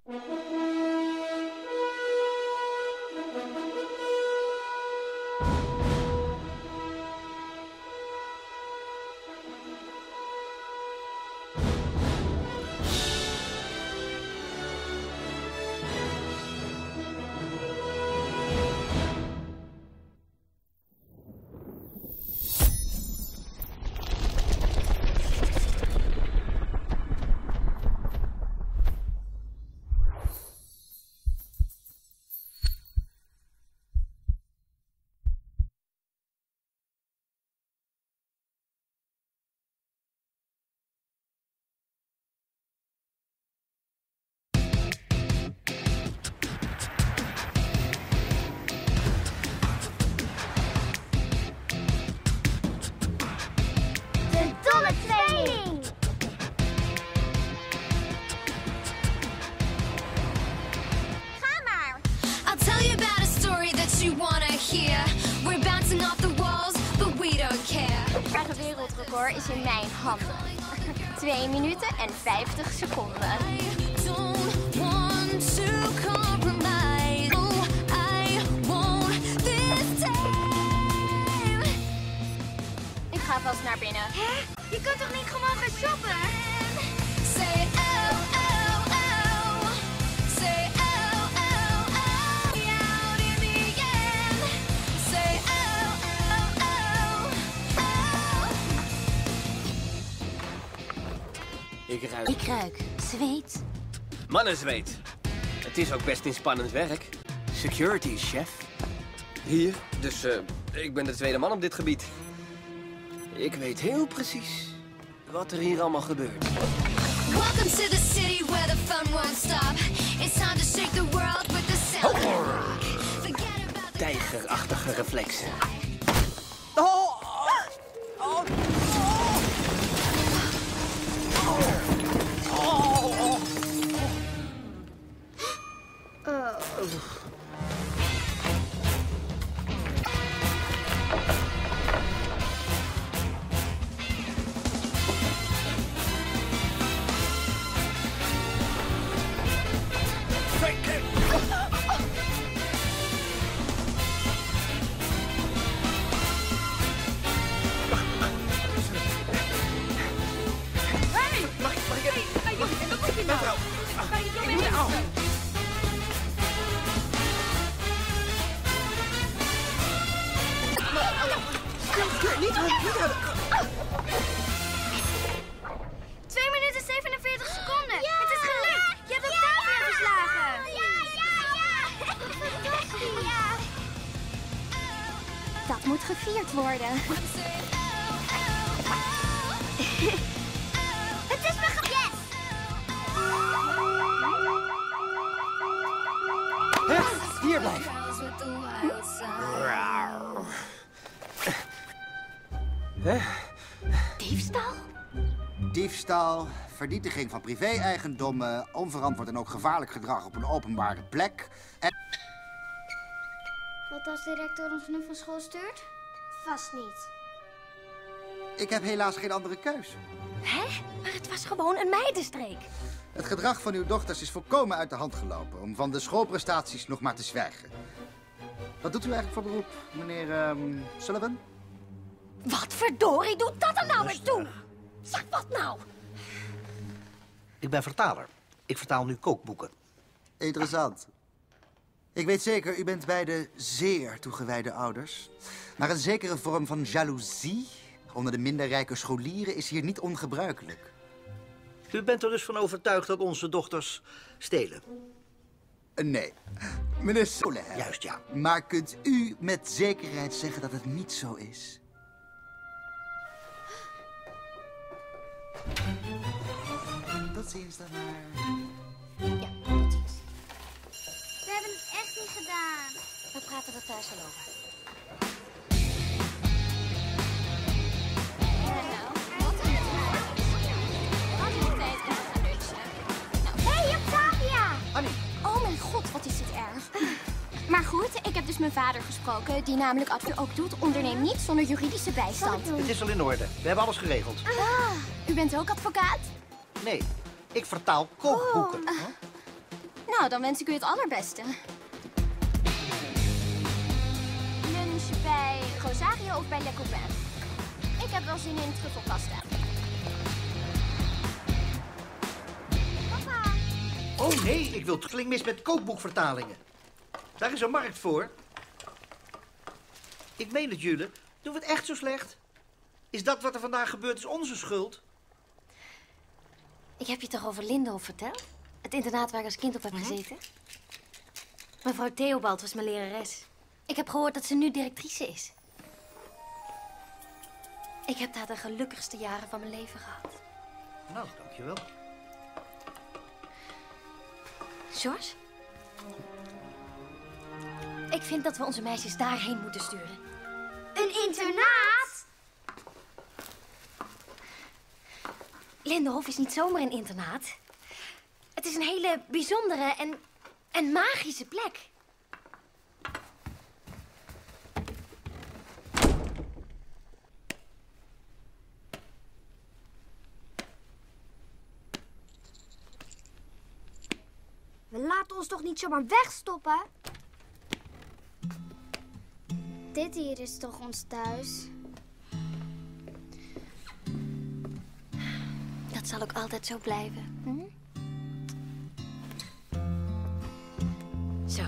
Wereldrecord is in mijn handen. 2 minuten en 50 seconden. Ik ga vast naar binnen. Hè? Je kunt toch niet gewoon gaan shoppen? Ik ruik zweet. Mannenzweet. Het is ook best inspannend werk. Security, chef. Hier, dus ik ben de tweede man op dit gebied. Ik weet heel precies wat er hier allemaal gebeurt. Welcome to the city where the fun won't stop. It's time to shake the world with the sound of rock. Forget about the Tijgerachtige reflexen. Niet hebben. 2 minuten 47 seconden. Ja. Het is gelukt. Je hebt de taal weer verslagen. Ja. Dat moet gevierd worden. Het is me yes. Hier blijven. Diefstal? Diefstal, vernietiging van privé-eigendommen, onverantwoord en ook gevaarlijk gedrag op een openbare plek. En... Wat als de rector ons nu van school stuurt? Vast niet. Ik heb helaas geen andere keus. Hè? Maar het was gewoon een meidenstreek. Het gedrag van uw dochters is volkomen uit de hand gelopen, om van de schoolprestaties nog maar te zwijgen. Wat doet u eigenlijk voor beroep, meneer Sullivan? Wat verdorie doet dat er nou weer toe? Zeg, wat nou? Ik ben vertaler. Ik vertaal nu kookboeken. Interessant. Ik weet zeker, u bent beide zeer toegewijde ouders. Maar een zekere vorm van jaloezie onder de minder rijke scholieren is hier niet ongebruikelijk. U bent er dus van overtuigd dat onze dochters stelen? Nee. Meneer Sullivan. Juist, ja. Maar kunt u met zekerheid zeggen dat het niet zo is? Tot ziens dan maar. Ja, tot ziens. We hebben het echt niet gedaan. We praten er thuis al over. Hey, Octavia! Annie. Oh mijn god, wat is dit erg. Maar goed, ik heb dus mijn vader gesproken, die namelijk advies ook doet. Onderneem niet zonder juridische bijstand. Het is al in orde. We hebben alles geregeld. U bent ook advocaat? Nee, ik vertaal kookboeken. Nou, dan wens ik u het allerbeste. Lunch bij Rosario of bij Le Copain? Ik heb wel zin in truffelpasta. Papa. Oh nee, ik wil klinkt mis met kookboekvertalingen. Daar is een markt voor. Ik meen het, Jule. Doen we het echt zo slecht? Is dat wat er vandaag gebeurd is onze schuld? Ik heb je toch over Lindenhof verteld? Het internaat waar ik als kind op heb gezeten? Mevrouw Theobald was mijn lerares. Ik heb gehoord dat ze nu directrice is. Ik heb daar de gelukkigste jaren van mijn leven gehad. Nou, dankjewel. George? Ik vind dat we onze meisjes daarheen moeten sturen. Een internaat? Lindenhof is niet zomaar een internaat. Het is een hele bijzondere en magische plek. We laten ons toch niet zomaar wegstoppen? Dit hier is toch ons thuis? Dat zal ook altijd zo blijven. Hm? Zo.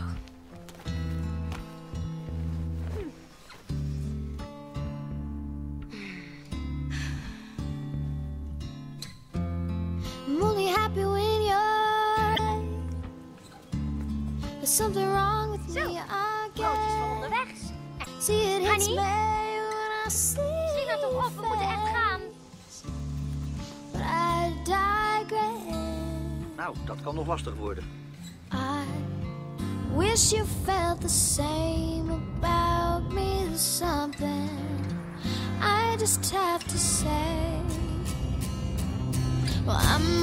I'm only happy when you're right. There's something wrong with me, I guess. Het is wel onderweg. See it hits Honey? me when I see Zie nou toch op, we moeten echt gaan. But I digress. Nou, dat kan nog lastig worden. I wish you felt the same about me. There's something I just have to say. Well, I'm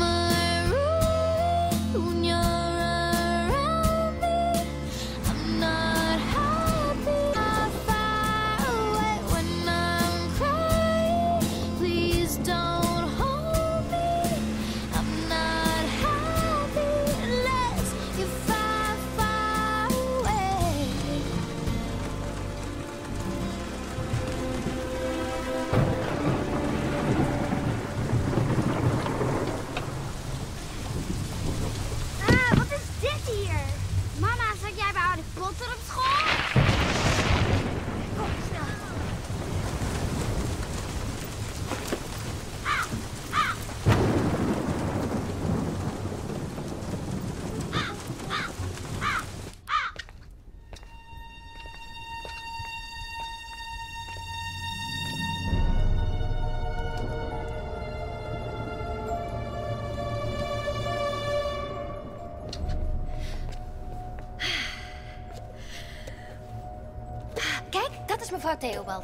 when you're around me. I'm not happy. I'm far away when I'm crying. Please don't hold me. I'm not happy unless you're far, far away. Wat is dit hier? Mama, zat jij bij Harry Potter op school? Kom, snel. Kijk, dat is mevrouw Theobald.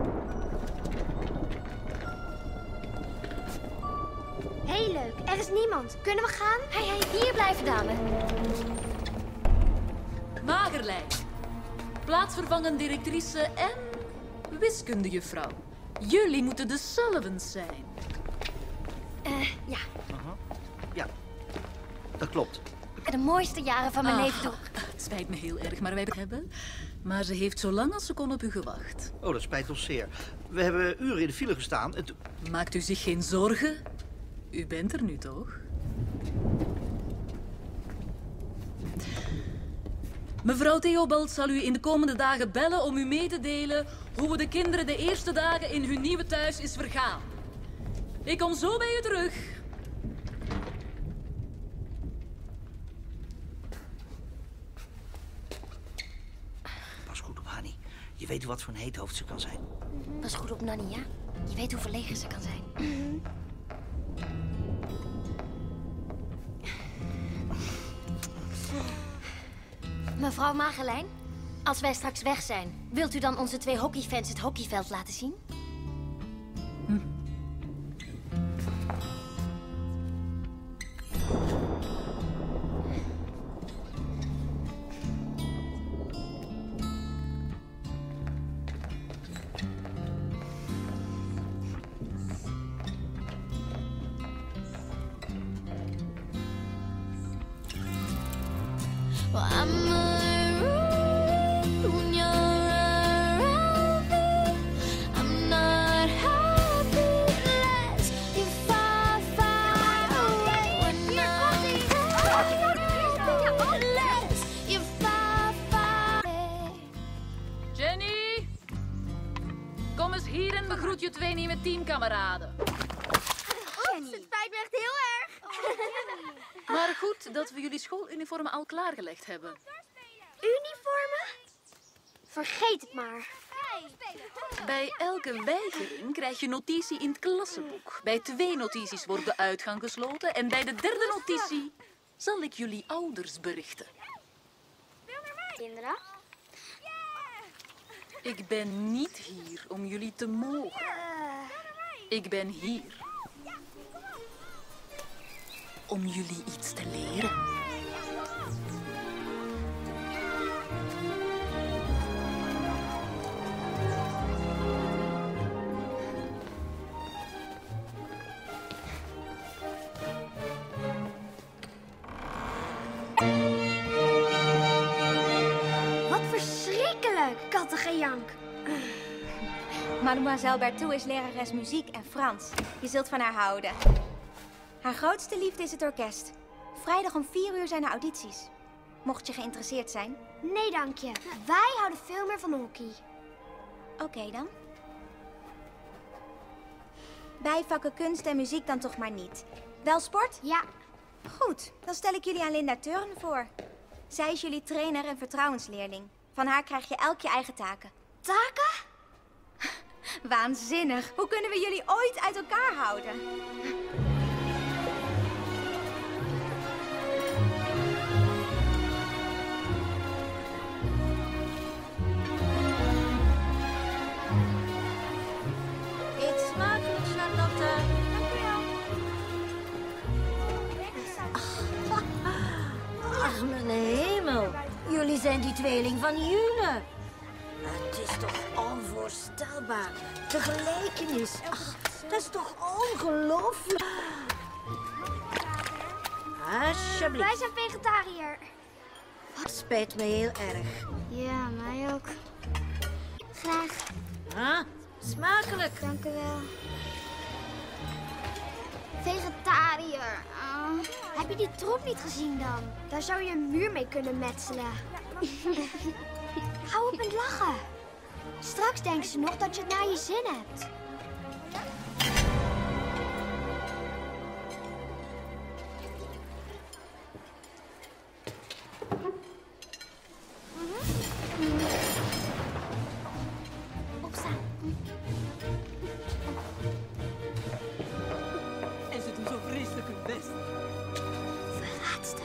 Heel leuk, er is niemand. Kunnen we gaan? Hey, hier blijven, dame. Magerlijn. Plaatsvervangend directrice en wiskundejuffrouw. Jullie moeten de Sullivans zijn. Ja, Ja, dat klopt. de mooiste jaren van mijn leven door. Het spijt me heel erg, maar wij hebben. Maar ze heeft zo lang als ze kon op u gewacht. Oh, dat spijt ons zeer. We hebben uren in de file gestaan en toen... Maakt u zich geen zorgen. U bent er nu toch? Mevrouw Theobald zal u in de komende dagen bellen om u mee te delen hoe we de kinderen de eerste dagen in hun nieuwe thuis is vergaan. Ik kom zo bij u terug. Pas goed op Hanny. Je weet wat voor een heethoofd ze kan zijn. Pas goed op Nanny, ja? Je weet hoe verlegen ze kan zijn. Mevrouw Magerlijn, als wij straks weg zijn, wilt u dan onze 2 hockeyfans het hockeyveld laten zien? Well, I'm marooned when you're around me. I'm not happy unless you're far, far away. When I'm happy unless you're far, far away. Jenny! Kom eens hier en begroet je twee nieuwe teamkameraden. Het spijt me echt heel erg. Maar goed dat we jullie schooluniformen al klaargelegd hebben. Uniformen? Vergeet het maar. Bij elke weigering krijg je notitie in het klassenboek. Bij 2 notities wordt de uitgang gesloten. En bij de 3e notitie zal ik jullie ouders berichten. Kinderen? Ik ben niet hier om jullie te mogen. Ik ben hier om jullie iets te leren. Wat verschrikkelijk, kattengejank. Mademoiselle Berthoud is lerares muziek en Frans. Je zult van haar houden. Haar grootste liefde is het orkest. Vrijdag om 4 uur zijn er audities. Mocht je geïnteresseerd zijn. Nee, dank je. Wij houden veel meer van hockey. Oké dan. Bijvakken kunst en muziek dan toch maar niet. Wel sport? Ja. Goed, dan stel ik jullie aan Linda Turn voor. Zij is jullie trainer en vertrouwensleerling. Van haar krijg je elk je eigen taken. Taken? Waanzinnig. Hoe kunnen we jullie ooit uit elkaar houden? Eet smakelijk, Charlotte. Ach, mijn hemel. Jullie zijn die tweeling van Jule. Het is toch onvoorstelbaar. De gelijkenis. Ach, dat is toch ongelooflijk. Alsjeblieft. Wij zijn vegetariër. Het spijt me heel erg. Ja, mij ook. Graag. Huh? Smakelijk. Dank u wel. Vegetariër. Heb je die troep niet gezien dan? Daar zou je een muur mee kunnen metselen. Hou op met lachen. Straks denken ze nog dat je het naar je zin hebt. Opstaan. En ze doen zo vreselijk hun best. Verraadster.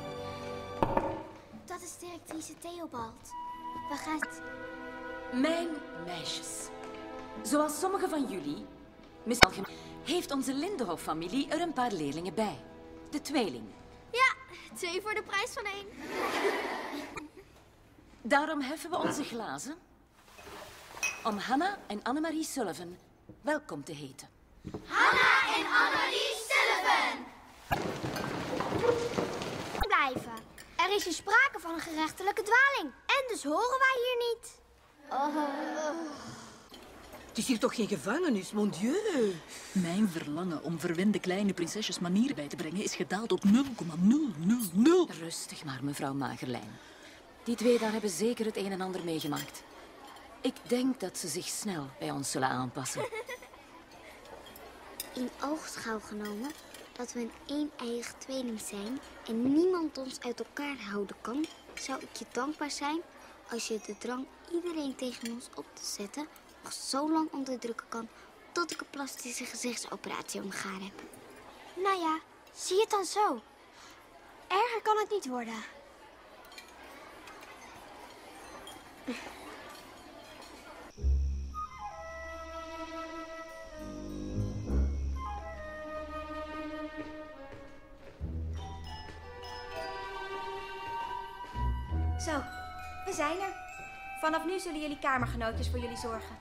Dat is directrice Theobald. We gaan... Mijn meisjes. Zoals sommigen van jullie, misschien heeft onze Lindenhof-familie er een paar leerlingen bij. De tweeling. Ja, 2 voor de prijs van 1. Daarom heffen we onze glazen om Hannah en Annemarie Sullivan welkom te heten. Hannah en Annemarie Sullivan! Blijven. Er is hier sprake van een gerechtelijke dwaling. En dus horen wij hier niet. Het is hier toch geen gevangenis, mon dieu. Mijn verlangen om verwende kleine prinsesjes manieren bij te brengen is gedaald tot 0,000. Rustig maar, mevrouw Magerlijn. Die twee daar hebben zeker het een en ander meegemaakt. Ik denk dat ze zich snel bij ons zullen aanpassen. In oogschouw genomen dat we een een-eigen tweeling zijn en niemand ons uit elkaar houden kan, zou ik je dankbaar zijn als je de drang iedereen tegen ons op te zetten nog zo lang onderdrukken kan tot ik een plastische gezichtsoperatie ondergaan heb. Nou ja, zie het dan zo. Erger kan het niet worden. Zo, we zijn er. Vanaf nu zullen jullie kamergenootjes voor jullie zorgen.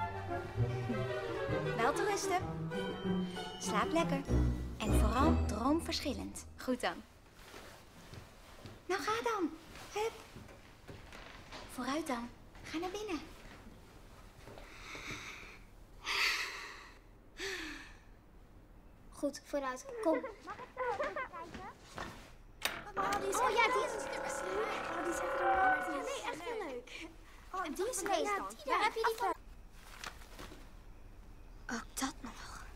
Wel te rusten. Slaap lekker. En vooral droom verschillend. Goed dan. Nou, ga dan. Hup. Vooruit dan. Ga naar binnen. Goed, vooruit. Kom. Die is echt nee, echt heel leuk. Die is leuk. Waar heb je die van? Ook dat nog.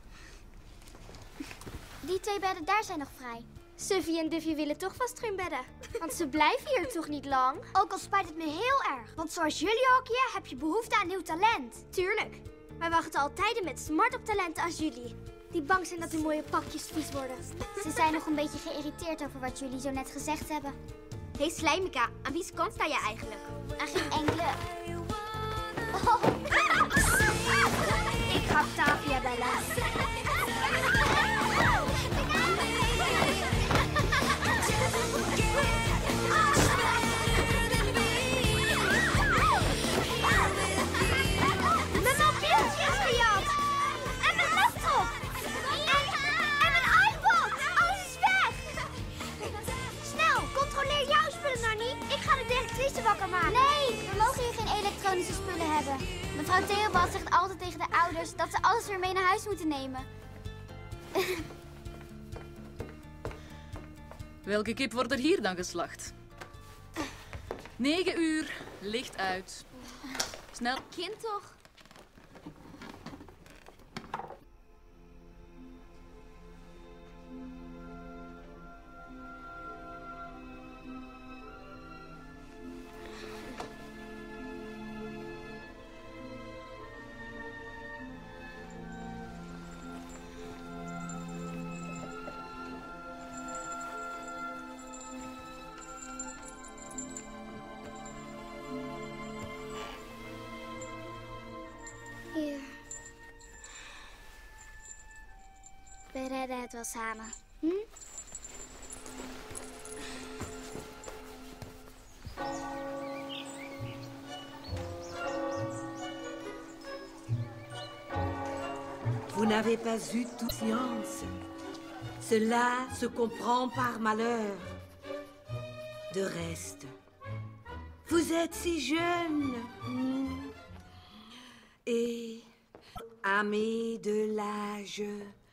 Die 2 bedden daar zijn nog vrij. Suffie en Duffy willen toch vast geen bedden. Want ze blijven hier toch niet lang? Ook al spijt het me heel erg. Want zoals jullie hockeyen heb je behoefte aan nieuw talent. Tuurlijk. Wij wachten al tijden met smart op talenten als jullie. Die bang zijn dat hun mooie pakjes vies worden. Ze zijn nog een beetje geïrriteerd over wat jullie zo net gezegd hebben. Hé Slijmika, aan wie's kant sta je eigenlijk? Aan geen enkele. Oh. Ik ga Octavia bellen. Mijn mobieltje is gejat. En mijn laptop. En mijn iPod. Alles is weg. Snel, controleer jouw spullen nou niet. Ik ga de directrice wakker maken. Nee, we mogen hier geen elektronische spullen hebben. Mevrouw Theobald zegt altijd tegen de ouders dat ze alles weer mee naar huis moeten nemen. Welke kip wordt er hier dan geslacht? 9 uur, licht uit. Snel. Kind toch? Hier. We redden het wel samen. Hm? Vous n'avez pas eu toute science. Cela se comprend par malheur. De reste, vous êtes si jeune. Et amis de l'âge.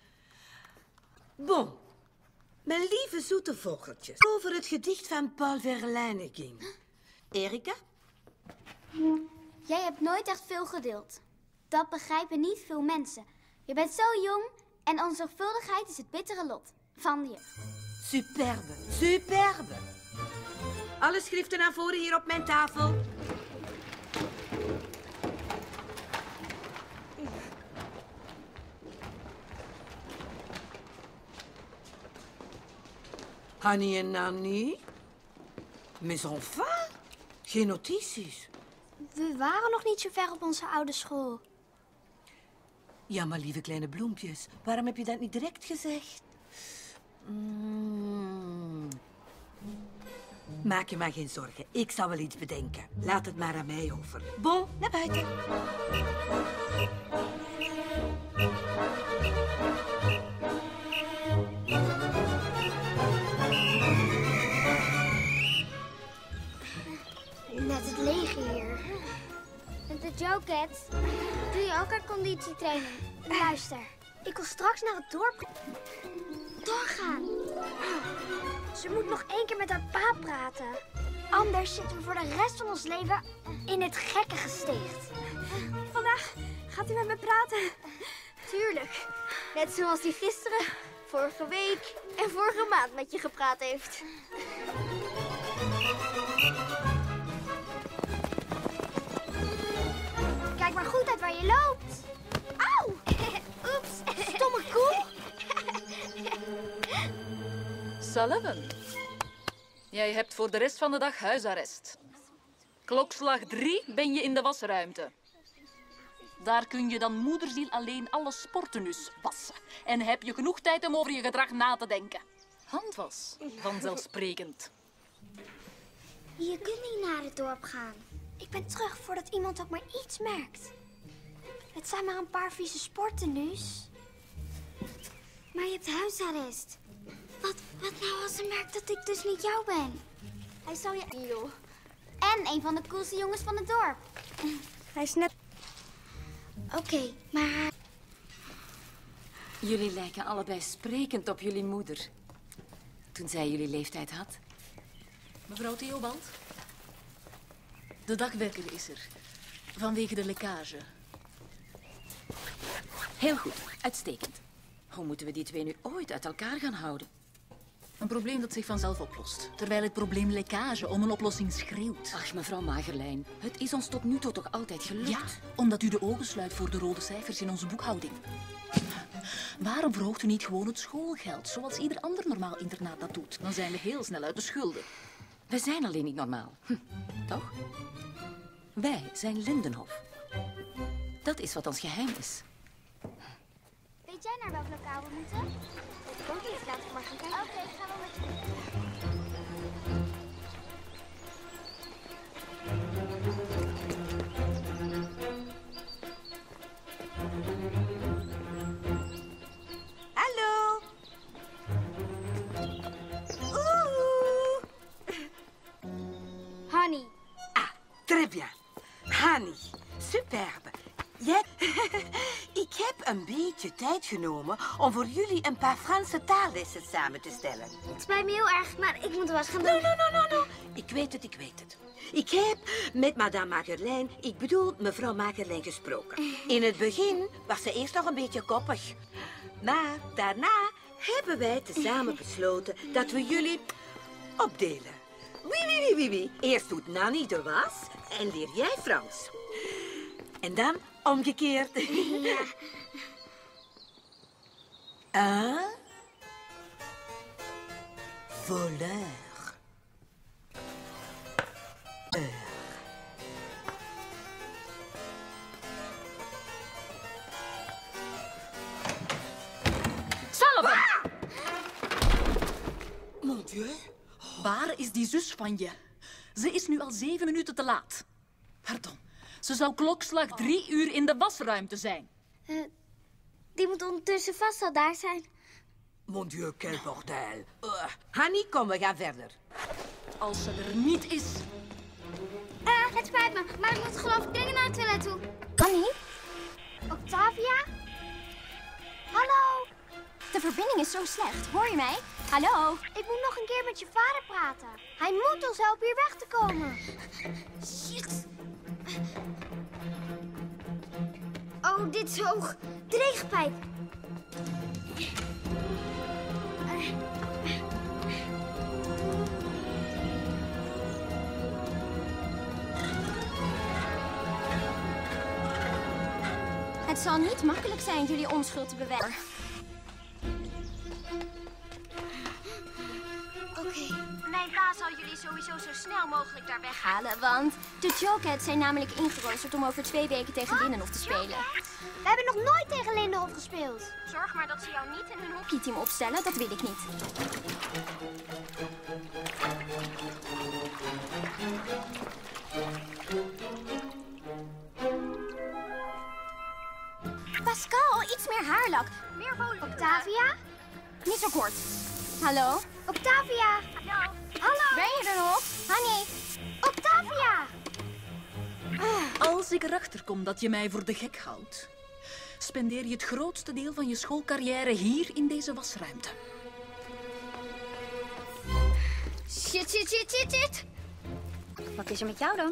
Bon, mijn lieve zoete vogeltjes. Over het gedicht van Paul Verlaine ging. Erika? Jij hebt nooit echt veel geduld. Dat begrijpen niet veel mensen. Je bent zo jong en onzorgvuldigheid is het bittere lot van je. Superbe, superbe. Alle schriften naar voren hier op mijn tafel. Hanny en Nanny? Mais enfin, geen notities. We waren nog niet zo ver op onze oude school. Ja, maar lieve kleine bloempjes, waarom heb je dat niet direct gezegd? Maak je maar geen zorgen, ik zal wel iets bedenken. Laat het maar aan mij over. Bon, naar buiten. Net het leger hier. De Joket, doe je ook aan conditietraining? Luister, ik wil straks naar het dorp doorgaan. Ze moet nog 1 keer met haar pa praten. Anders zitten we voor de rest van ons leven in het gekke gesticht. Vandaag gaat u met me praten. Tuurlijk. Net zoals hij gisteren, vorige week en vorige maand met je gepraat heeft. Kijk maar goed uit waar je loopt. Auw! Oeps. Stomme koe. Sullivan, jij hebt voor de rest van de dag huisarrest. Klokslag 3 ben je in de wasruimte. Daar kun je dan moederziel alleen alle sportenus wassen. En heb je genoeg tijd om over je gedrag na te denken. Handwas, vanzelfsprekend. Je kunt niet naar het dorp gaan. Ik ben terug voordat iemand ook maar iets merkt. Het zijn maar een paar vieze sportenus. Maar je hebt huisarrest. Wat nou als ze merkt dat ik dus niet jou ben? Hij zal je... joh. En een van de coolste jongens van het dorp. Hij is net... Oké, maar... Jullie lijken allebei sprekend op jullie moeder. Toen zij jullie leeftijd had. Mevrouw Theobald? De dagwerker is er. Vanwege de lekkage. Heel goed, uitstekend. Hoe moeten we die twee nu ooit uit elkaar gaan houden? Een probleem dat zich vanzelf oplost. Terwijl het probleem lekkage om een oplossing schreeuwt. Ach, mevrouw Magerlijn. Het is ons tot nu toe toch altijd gelukt? Ja, omdat u de ogen sluit voor de rode cijfers in onze boekhouding. Waarom verhoogt u niet gewoon het schoolgeld, zoals ieder ander normaal internaat dat doet? Dan zijn we heel snel uit de schulden. We zijn alleen niet normaal. Toch? Wij zijn Lindenhof. Dat is wat ons geheim is. Weet jij naar welk lokaal we moeten? Ik ook niet. Laten we maar gaan kijken. Oké, gaan we met je. Hallo. Oeh. Honey. Ah, très bien. Honey, superbe. Jij... Ik heb een beetje tijd genomen om voor jullie een paar Franse taallessen samen te stellen. Het spijt me heel erg, maar ik moet was gaan doen. No. Ik weet het. Ik heb met madame Magerlijn, ik bedoel mevrouw Magerlijn, gesproken. In het begin was ze eerst nog een beetje koppig. Maar daarna hebben wij tezamen besloten dat we jullie opdelen. Oui. Eerst doet Nanny de was en leer jij Frans. En dan omgekeerd. Ja. Un voleur. Sullivan! Mon Dieu. Waar is die zus van je? Ze is nu al 7 minuten te laat. Pardon. Ze zou klokslag 3 uur in de wasruimte zijn. Die moet ondertussen vast al daar zijn. Mon Dieu, quel bordel. Hanny, kom, we gaan verder. Als ze er niet is... Het spijt me, maar ik moet geloof ik dingen naar het toilet toe. Annie? Octavia? Hallo? De verbinding is zo slecht. Hoor je mij? Hallo? Ik moet nog een keer met je vader praten. Hij moet ons helpen hier weg te komen. Shit. Oh, dit is hoog. De regenpijp. Het zal niet makkelijk zijn jullie onschuld te bewijzen. Oké. Mijn pa zal jullie sowieso zo snel mogelijk daar weghalen, want de Jokets zijn namelijk ingeroosterd om over 2 weken tegen Lindenhof te spelen. We hebben nog nooit tegen Lindenhof gespeeld. Zorg maar dat ze jou niet in hun hockeyteam opstellen, dat wil ik niet. Pascal, iets meer haarlak. Meer volume. Octavia? Niet zo kort. Hallo? Octavia! Hallo? Ben je er nog? Honey? Octavia! Als ik erachter kom dat je mij voor de gek houdt, spendeer je het grootste deel van je schoolcarrière hier in deze wasruimte. Shit. Wat is er met jou dan?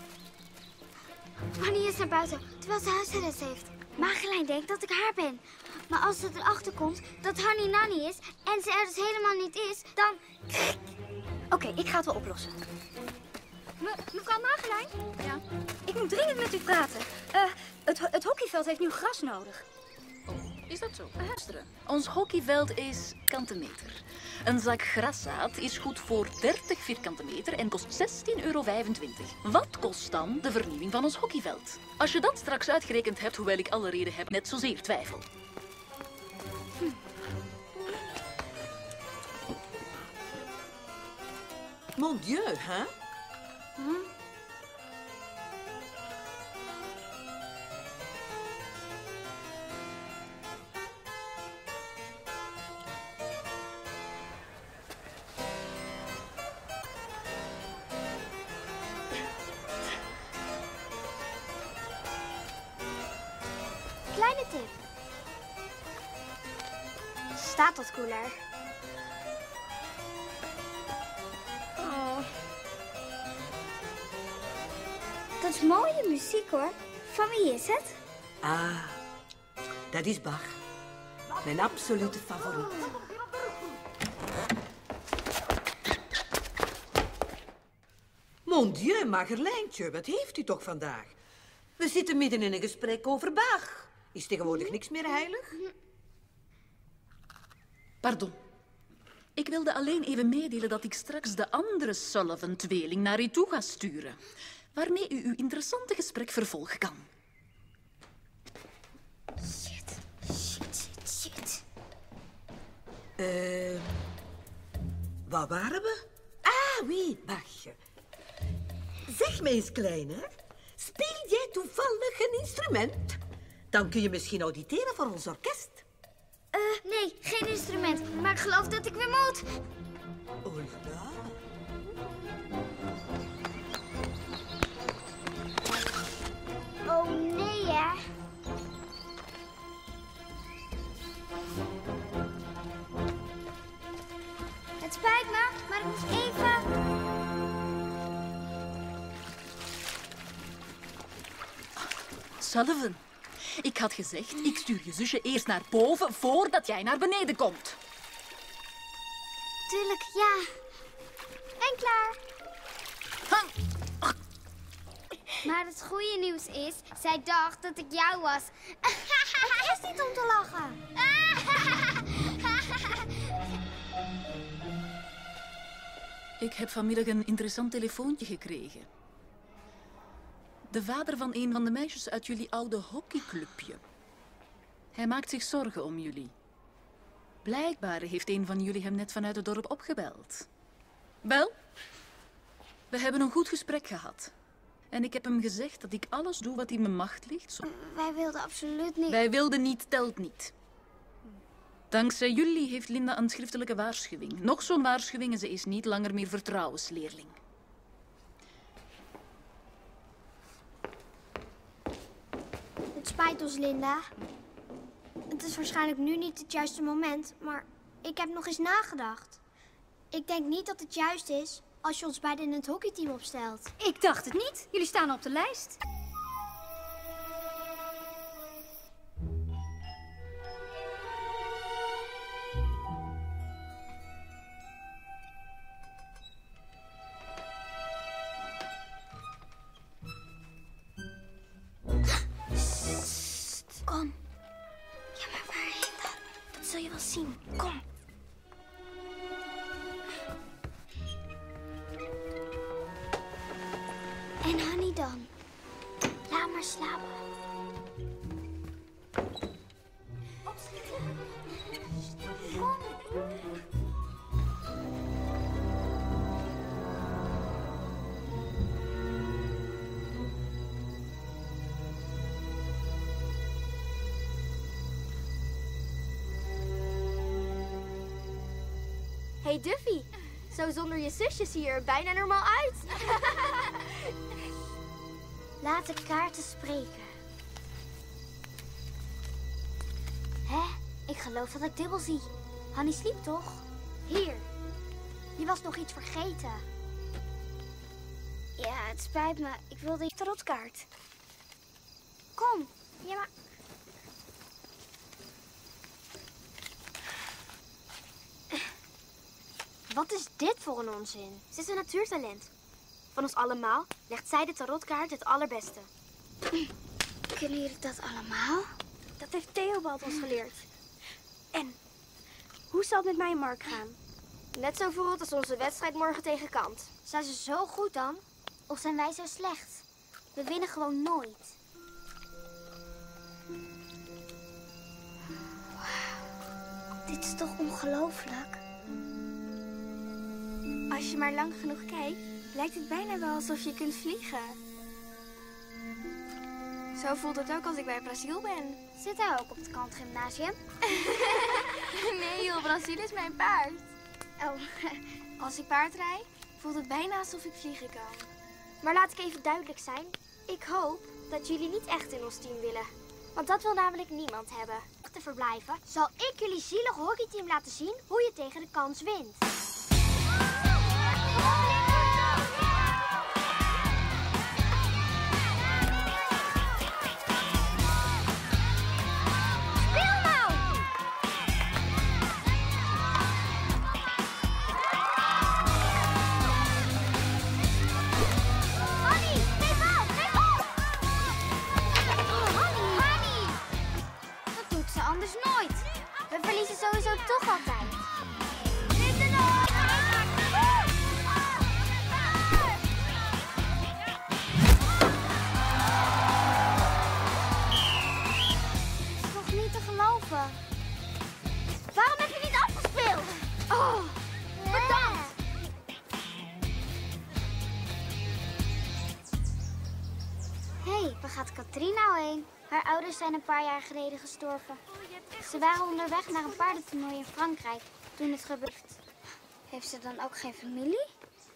Annie is naar buiten, terwijl ze huisarrest heeft. Magerlijn denkt dat ik haar ben. Maar als ze erachter komt dat Hanny Nanny is en ze er dus helemaal niet is, dan... Oké, ik ga het wel oplossen. Mevrouw Magerlijn? Ja? Ik moet dringend met u praten. Het hockeyveld heeft nu gras nodig. Is dat zo? Luisteren. Ons hockeyveld is kantenmeter. Een zak graszaad is goed voor 30 vierkante meter en kost €16,25. Wat kost dan de vernieuwing van ons hockeyveld? Als je dat straks uitgerekend hebt, hoewel ik alle reden heb, net zozeer twijfel. Mon Dieu, hè? gaat wat koeler. Oh. Dat is mooie muziek, hoor. Van wie is het? Ah, dat is Bach. Mijn absolute favoriet. Mon Dieu, Magerlijntje, wat heeft u toch vandaag? We zitten midden in een gesprek over Bach. Is tegenwoordig niks meer heilig? Pardon. Ik wilde alleen even meedelen dat ik straks de andere Sullivan-tweeling naar u toe ga sturen. Waarmee u uw interessante gesprek vervolgen kan. Shit. Waar waren we? Ah, oui, Bachje. Zeg me eens, kleine. Speel jij toevallig een instrument? Dan kun je misschien auditeren voor ons orkest. Nee, geen instrument. Maar ik geloof dat ik weer moet. Oh la. Oh nee, hè? Het spijt me, maar ik moet even... Sullivan, ik had gezegd, ik stuur je zusje eerst naar boven voordat jij naar beneden komt. Tuurlijk, ja. En klaar. Maar het goede nieuws is, zij dacht dat ik jou was. Het is niet om te lachen. Ik heb vanmiddag een interessant telefoontje gekregen. De vader van een van de meisjes uit jullie oude hockeyclubje. Hij maakt zich zorgen om jullie. Blijkbaar heeft een van jullie hem net vanuit het dorp opgebeld. Wel, we hebben een goed gesprek gehad. En ik heb hem gezegd dat ik alles doe wat in mijn macht ligt. Wij wilden absoluut niet... Wij wilden niet, telt niet. Dankzij jullie heeft Linda een schriftelijke waarschuwing. Nog zo'n waarschuwing en ze is niet langer meer vertrouwensleerling. Het spijt ons, Linda. Het is waarschijnlijk nu niet het juiste moment, maar ik heb nog eens nagedacht. Ik denk niet dat het juist is als je ons beiden in het hockeyteam opstelt. Ik dacht het niet. Jullie staan op de lijst. Kom. Ja, maar waarheen dan? Dat zul je wel zien. Kom. En Honey dan? Laat maar slapen. Opschieten. Kom. Hey Duffy, zo zonder je zusjes zie je er bijna normaal uit. Laat de kaarten spreken. Hè? Ik geloof dat ik dubbel zie. Honey sliep toch? Hier. Je was nog iets vergeten. Ja, het spijt me. Ik wilde je tarotkaart. Kom. Ja, maar... Wat is dit voor een onzin? Ze is een natuurtalent. Van ons allemaal legt zij de tarotkaart het allerbeste. Kunnen jullie dat allemaal? Dat heeft Theobald ons geleerd. En, hoe zal het met mij en Mark gaan? Net zo verrot als onze wedstrijd morgen tegen Kant. Zijn ze zo goed dan? Of zijn wij zo slecht? We winnen gewoon nooit. Wauw. Dit is toch ongelooflijk? Als je maar lang genoeg kijkt, lijkt het bijna wel alsof je kunt vliegen. Zo voelt het ook als ik bij Brazil ben. Zit hij ook op het kantgymnasium? Nee joh, Brazil is mijn paard. Oh. Als ik paard rijd, voelt het bijna alsof ik vliegen kan. Maar laat ik even duidelijk zijn. Ik hoop dat jullie niet echt in ons team willen. Want dat wil namelijk niemand hebben. te verblijven, zal ik jullie zielige hockeyteam laten zien hoe je tegen de kans wint. Sowieso toch altijd. Het is toch niet te geloven. Waarom heb je niet afgespeeld? Oh, bedankt. Hé, waar gaat Katrien nou heen? Haar ouders zijn een paar jaar geleden gestorven. Ze waren onderweg naar een paardentoernooi in Frankrijk toen het gebeurde. Heeft ze dan ook geen familie?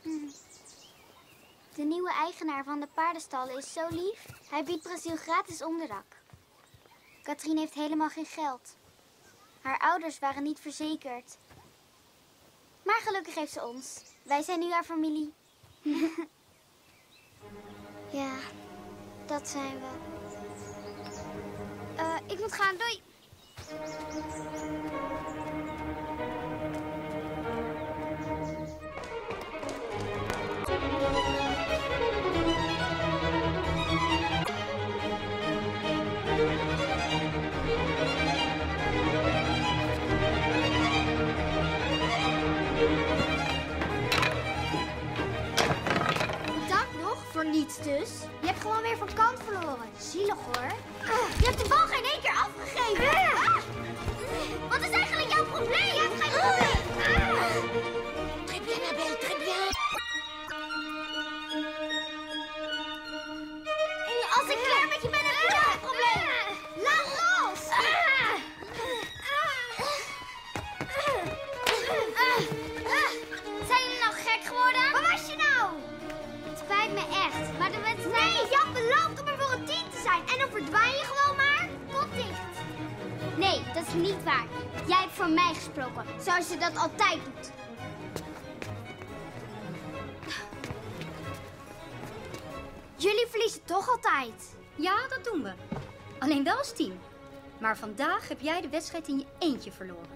De nieuwe eigenaar van de paardenstallen is zo lief. Hij biedt Brazil gratis onderdak. Katrien heeft helemaal geen geld. Haar ouders waren niet verzekerd. Maar gelukkig heeft ze ons. Wij zijn nu haar familie. Ja, dat zijn we. Ik moet gaan, doei! Bedankt nog, voor niets dus. Je hebt gewoon weer van kant verloren. Zielig hoor. Je hebt de bal geen één keer afgegeven. Wat is eigenlijk jouw probleem? Je hebt geen probleem. Très bien, Abel, très bien. Als ik klaar met je ben, heb je wel een probleem. Laat los. Zijn jullie nou gek geworden? Waar was je nou? Het spijt me echt, maar de wedstrijd... Nee, Jan belooft om er voor een team te zijn. En dan verdwijn je gewoon maar. Kop dicht. Nee, dat is niet waar. Jij hebt voor mij gesproken, zoals je dat altijd doet. Jullie verliezen toch altijd? Ja, dat doen we. Alleen wel als team. Maar vandaag heb jij de wedstrijd in je eentje verloren.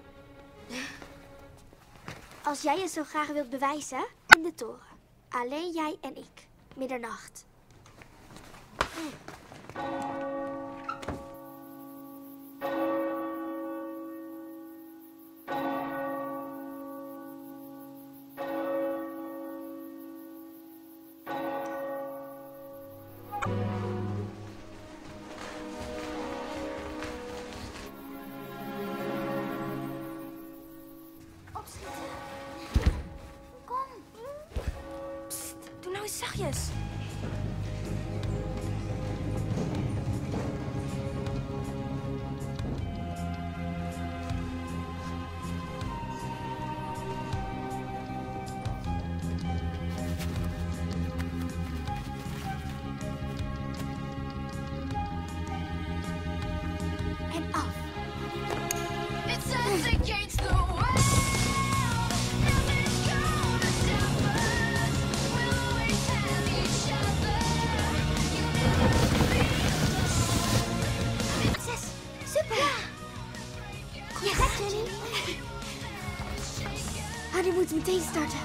Als jij je zo graag wilt bewijzen, in de toren. Alleen jij en ik. Middernacht. Zachtjes. En af. It's us against the world. Die moeten meteen starten.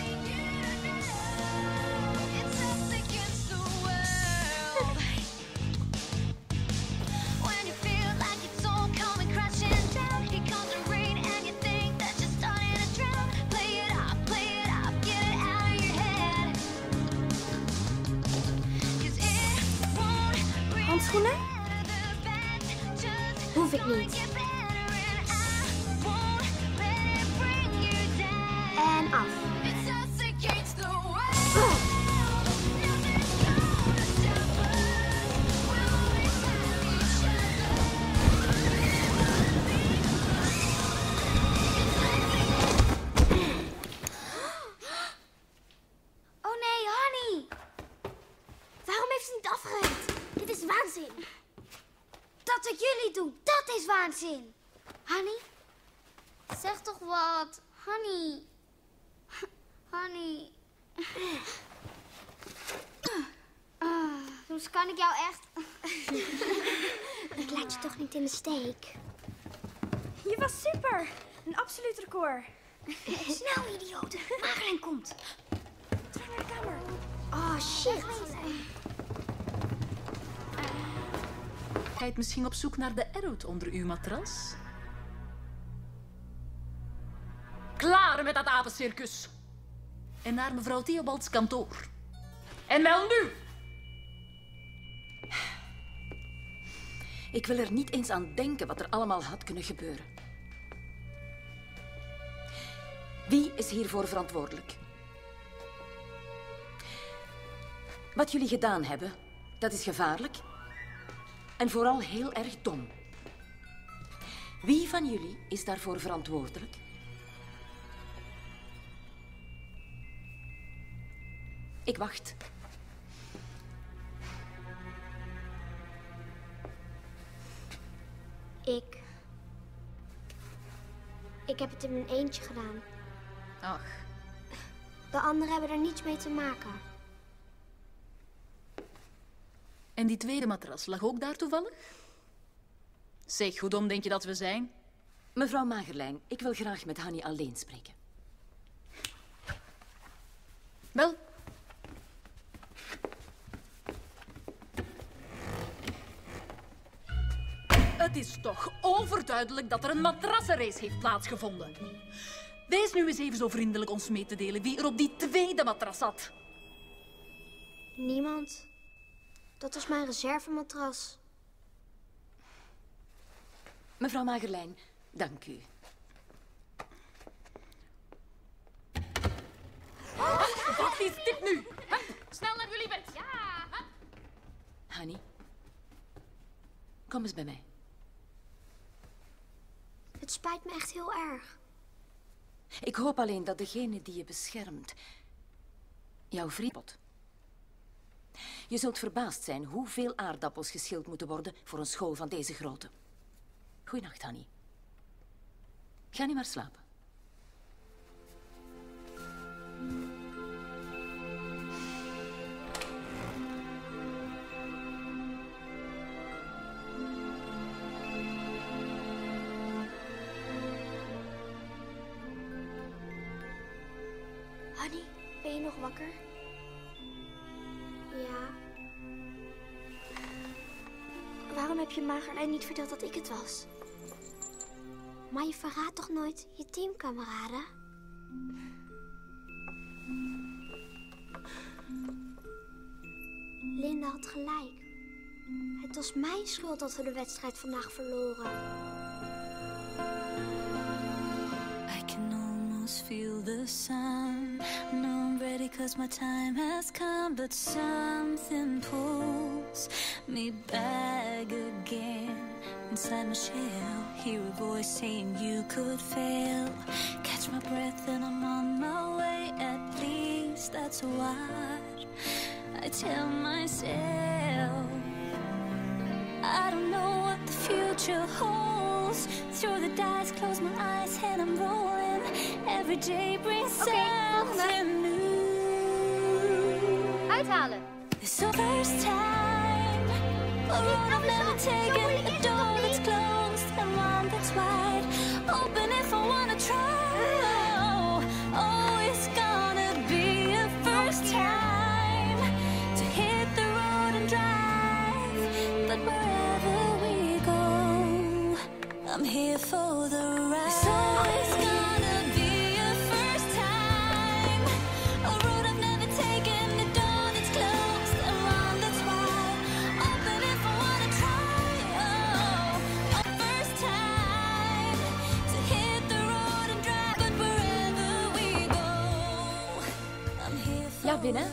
Handschoenen? Hoef ik niet. En af. Oh nee, Honey. Waarom heeft ze niet afgerend? Dit is waanzin. Dat wat jullie doen, dat is waanzin. Honey? Zeg toch wat. Honey. Honey. Soms kan ik jou echt... Ik laat je toch niet in de steek. Je was super. Een absoluut record. Snel, idioten. Magerlijn komt. Terug naar de kamer. Oh, shit. Ga je misschien op zoek naar de Errot onder uw matras? Klaar met dat apencircus. En naar mevrouw Theobalds kantoor. En wel nu! Ik wil er niet eens aan denken wat er allemaal had kunnen gebeuren. Wie is hiervoor verantwoordelijk? Wat jullie gedaan hebben, dat is gevaarlijk en vooral heel erg dom. Wie van jullie is daarvoor verantwoordelijk? Ik wacht. Ik heb het in mijn eentje gedaan. Ach. De anderen hebben er niets mee te maken. En die tweede matras lag ook daar toevallig? Zeg, hoe dom denk je dat we zijn? Mevrouw Magerlijn, ik wil graag met Hanny alleen spreken. Wel. Het is toch overduidelijk dat er een matrassenrace heeft plaatsgevonden. Wees nu eens even zo vriendelijk ons mee te delen wie er op die tweede matras zat. Niemand. Dat is mijn reservematras. Mevrouw Magerlijn, dank u. Wat is dit nu? Hup, snel naar jullie bed. Ja. Hanny, kom eens bij mij. Het spijt me echt heel erg. Ik hoop alleen dat degene die je beschermt jouw vriend wordt. Je zult verbaasd zijn hoeveel aardappels geschild moeten worden voor een school van deze grootte. Goeienacht, Hanny. Ga niet maar slapen. Hanny, ben je nog wakker? Ja. Waarom heb je Magerlijn niet verteld dat ik het was? Maar je verraadt toch nooit je teamkameraden? Linda had gelijk. Het was mijn schuld dat we de wedstrijd vandaag verloren. I can almost feel the sun. No, I'm ready 'cause my time has come. But something pulls me back again. Inside my shell, hear a voice saying you could fail. Catch my breath and I'm on my way. At least that's what I tell myself. I don't know what the future holds. Throw the dice, close my eyes and I'm rolling. Every day brings something new. Uithalen. It's the first time. A road I've never taken. A door that's closed and one that's wide. Open if I wanna try. Oh, it's gonna be a first time to hit the road and drive. But wherever we go, I'm here for the ride. So it's gonna be a first time. A road I've never taken. The door that's closed and one that's wide. Open if I wanna try. Oh, a first time to hit the road and drive. But wherever we go, I'm here for Ja, binnen.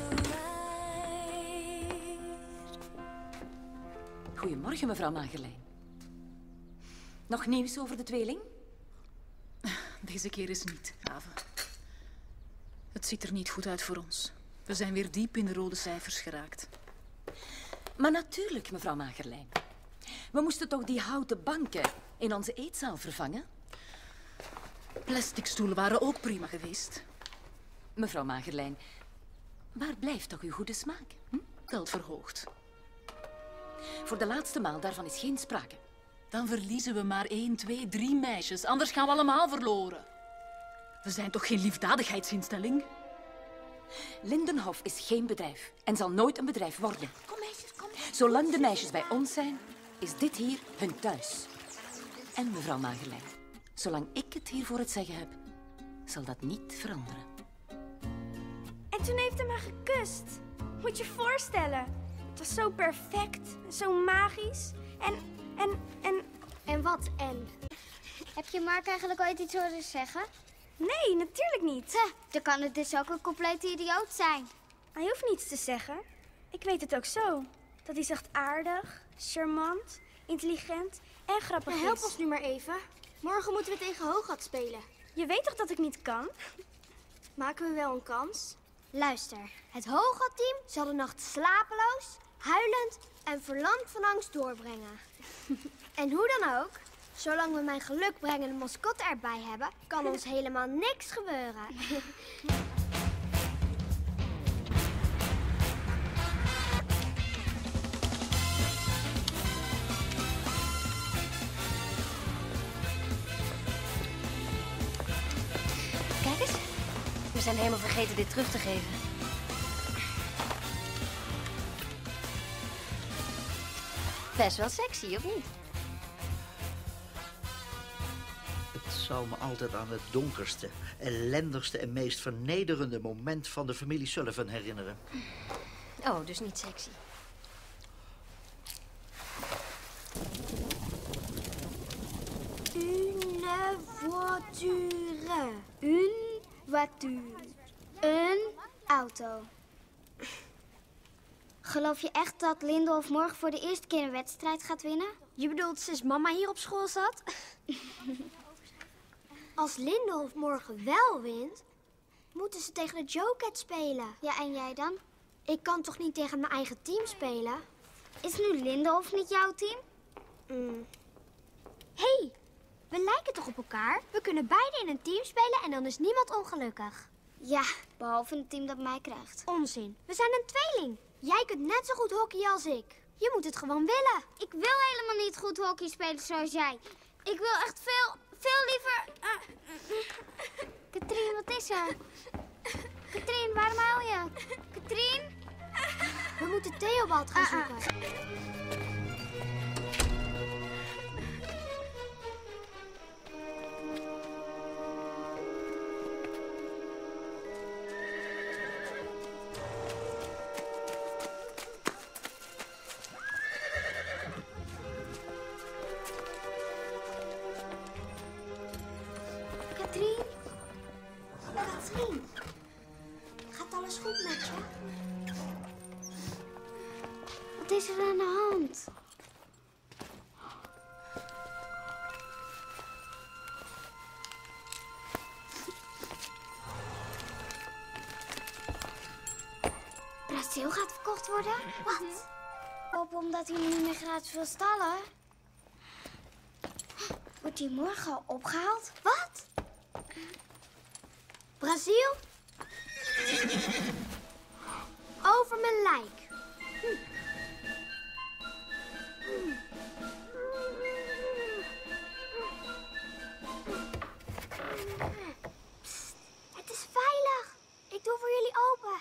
Goedemorgen, mevrouw Magerlijn. Nog nieuws over de tweeling? Deze keer is niet, Ave. Het ziet er niet goed uit voor ons. We zijn weer diep in de rode cijfers geraakt. Maar natuurlijk, mevrouw Magerlijn. We moesten toch die houten banken in onze eetzaal vervangen? Plastic stoelen waren ook prima geweest. Mevrouw Magerlijn, waar blijft toch uw goede smaak? Geld verhoogd. Voor de laatste maal, daarvan is geen sprake. Dan verliezen we maar 1, 2, 3 meisjes. Anders gaan we allemaal verloren. We zijn toch geen liefdadigheidsinstelling? Lindenhof is geen bedrijf en zal nooit een bedrijf worden. Kom meisjes, kom. Zolang de meisjes bij ons zijn, is dit hier hun thuis. En mevrouw Magerlijn, zolang ik het hier voor het zeggen heb, zal dat niet veranderen. En toen heeft hij me gekust. Moet je je voorstellen. Het was zo perfect, zo magisch. En wat en? Heb je Mark eigenlijk ooit iets horen zeggen? Nee, natuurlijk niet. Dan kan het dus ook een complete idioot zijn. Hij hoeft niets te zeggen. Ik weet het ook zo. Dat hij zachtaardig, charmant, intelligent en grappig is. Help ons nu maar even. Morgen moeten we tegen Hoogat spelen. Je weet toch dat ik niet kan? Maken we wel een kans? Luister, het Hoogat-team zal de nacht slapeloos, huilend en verlamd van angst doorbrengen. En hoe dan ook, zolang we mijn gelukbrengende mascotte erbij hebben, kan ons helemaal niks gebeuren. Kijk eens. We zijn helemaal vergeten dit terug te geven. Best wel sexy, of niet? Het zal me altijd aan het donkerste, ellendigste en meest vernederende moment van de familie Sullivan herinneren. Oh, dus niet sexy. Une voiture. Une voiture. Een auto. Geloof je echt dat Lindenhof morgen voor de eerste keer een wedstrijd gaat winnen? Je bedoelt sinds mama hier op school zat? Als Lindenhof morgen wel wint, moeten ze tegen de Joe-Cat spelen. Ja, en jij dan? Ik kan toch niet tegen mijn eigen team spelen? Is nu Lindenhof niet jouw team? Hé, we lijken toch op elkaar? We kunnen beide in een team spelen en dan is niemand ongelukkig. Ja, behalve een team dat mij krijgt. Onzin. We zijn een tweeling. Jij kunt net zo goed hockeyen als ik. Je moet het gewoon willen. Ik wil helemaal niet goed hockey spelen zoals jij. Ik wil echt veel liever... Katrien, wat is er? Katrien, waarom huil je? Katrien? We moeten Theobald gaan zoeken. Katrien, gaat alles goed met je? Wat is er aan de hand? Brazil gaat verkocht worden? Wat? Op omdat hij niet meer gratis wil stallen? Wordt hij morgen al opgehaald? Wat? Brazil? Over mijn lijk. Psst, het is veilig. Ik doe voor jullie open.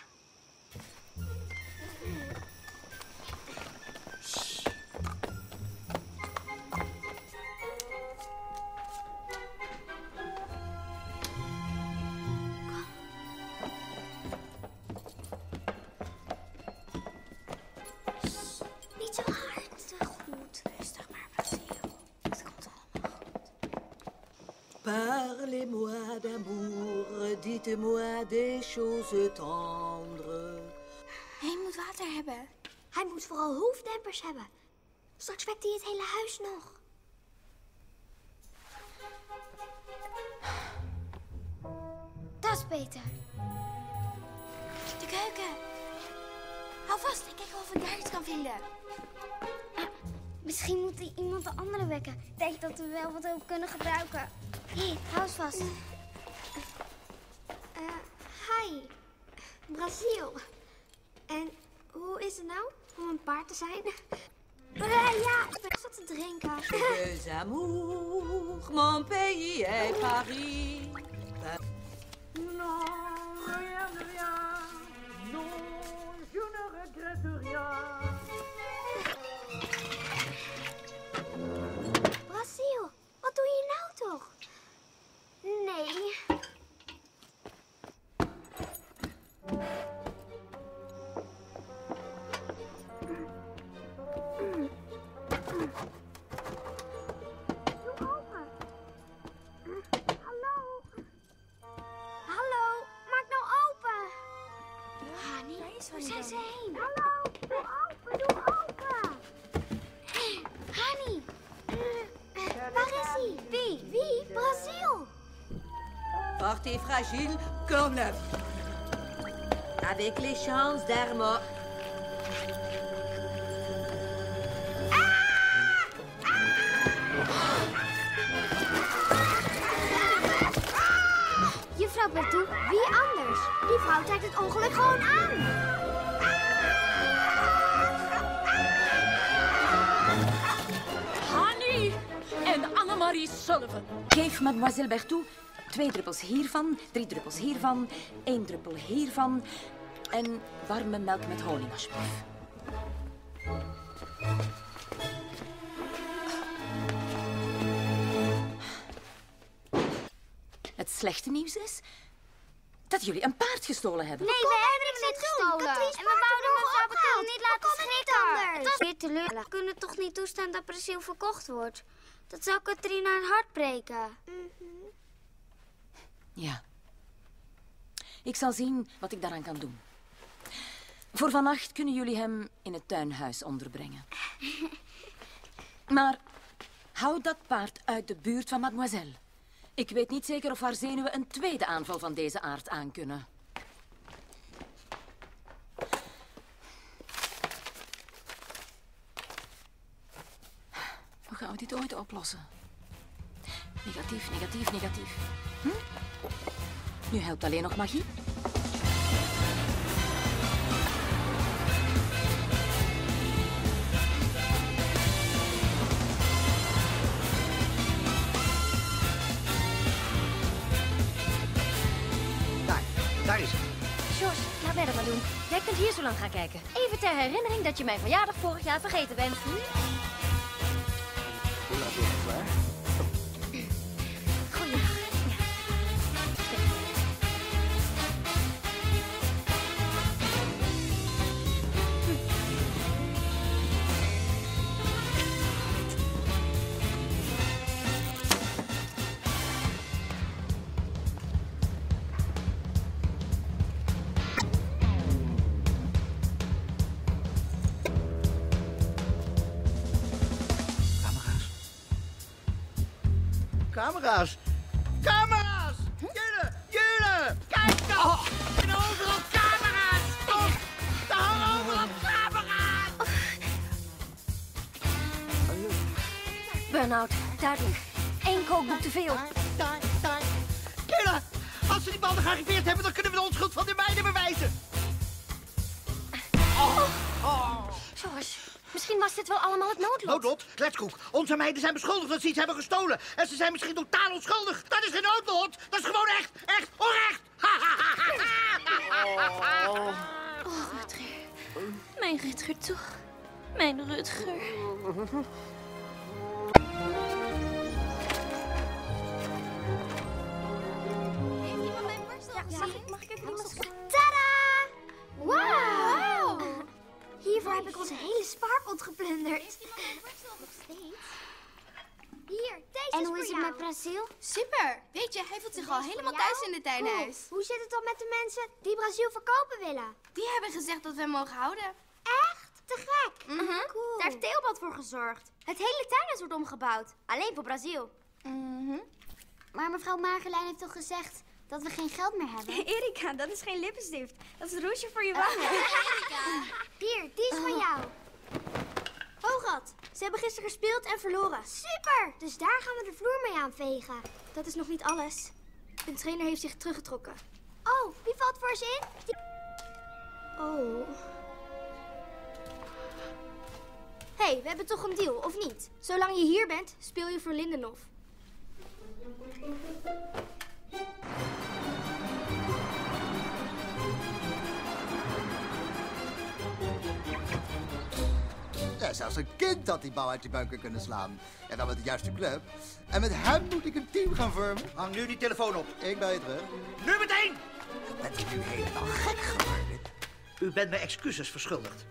Niet zo hard. Goed. Rustig maar, Brazil. Het komt allemaal goed. Parlez-moi d'amour, dites-moi des choses tendres. Hij moet water hebben. Hij moet vooral hoefdempers hebben. Straks wekt hij het hele huis nog. Dat is beter. De keuken. Hou vast, ik kijk of ik daar iets kan vinden. Misschien moet hij iemand de andere wekken. Ik denk dat we wel wat hulp kunnen gebruiken. Hé, hou eens vast. Hi, Brazil. En hoe is het nou om een paard te zijn? Ja, ik ben zat te drinken. Deux amours, mon pays est Paris. Non, rien de rien. Non, je ne regrette rien. Brazil, wat doe je nou toch? Nee. Hallo, maak nou open. Hani, waar zijn ze heen? Hallo, doe open. Hani, waar is hij? Wie? Brazil. Portez fragile comme la vie. Avec les chances d'Arma. Juffrouw Bertoe, wie anders? Die vrouw trekt het ongeluk gewoon aan. Hani en Annemarie Sullivan. Geef mademoiselle Berthoud 2 druppels hiervan, 3 druppels hiervan, 1 druppel hiervan en warme melk met honing, alsjeblieft. Het slechte nieuws is dat jullie een paard gestolen hebben. Nee, we hebben het niet gestolen. En we wouden mevrouw Bertoe niet laten schrikken. Het was weer teleurstellend. We kunnen toch niet toestaan dat Brazil verkocht wordt? Dat zou Katrina haar hart breken. Ja. Ik zal zien wat ik daaraan kan doen. Voor vannacht kunnen jullie hem in het tuinhuis onderbrengen. Maar houd dat paard uit de buurt van mademoiselle. Ik weet niet zeker of haar zenuwen een tweede aanval van deze aard aankunnen. Hoe gaan we dit ooit oplossen? Negatief, negatief, negatief. Nu helpt alleen nog magie. Daar is het. Jos, laat mij dat maar doen. Jij kunt hier zo lang gaan kijken. Even ter herinnering dat je mijn verjaardag vorig jaar vergeten bent. Hoe laat is het waar? Goeiedag. Camera's! Camera's! Jullie! Kijk nou! Er zijn overal camera's! Er hangen overal camera's! Burn-out, duidelijk. 1 kookboek te veel. Jullie! Als ze die banden gearriveerd hebben, dan kunnen we de onschuld van de meiden bewijzen! George, misschien was dit wel allemaal het noodlot. Noodlot? Kletskoek. Onze meiden zijn beschuldigd dat ze iets hebben gestolen. En ze zijn misschien totaal onschuldig. Dat is geen noodlot. Dat is gewoon echt onrecht. Oh, Rutger. Mijn Rutger toch. Mijn Rutger. Mag ik even die masker? Tada! Wow! Hiervoor heb ik onze hele spaarpot geplunderd. Hier, deze En is hoe voor is het jou. met Brazil? Super. Weet je, hij voelt zich al helemaal thuis in het tuinhuis. Hoe zit het dan met de mensen die Brazil verkopen willen? Die hebben gezegd dat we hem mogen houden. Echt? Te gek. Cool. Daar heeft Theobald voor gezorgd. Het hele tuinhuis wordt omgebouwd. Alleen voor Brazil. Maar mevrouw Margelijn heeft toch gezegd dat we geen geld meer hebben? Erika, dat is geen lippenstift. Dat is het roesje voor je wangen. Hier, die is van jou. Bogat. Ze hebben gisteren gespeeld en verloren. Super! Dus daar gaan we de vloer mee aanvegen. Dat is nog niet alles. Hun trainer heeft zich teruggetrokken. Oh, wie valt voor ze in? Oh. Hé, we hebben toch een deal, of niet? Zolang je hier bent, speel je voor Lindenhof. Ja, zelfs een kind had die bal uit je buik kunnen slaan. En dan met de juiste club. En met hem moet ik een team gaan vormen. Hang nu die telefoon op. Ik ben je terug. Nu meteen! Bent u nu helemaal gek geworden? U bent me excuses verschuldigd.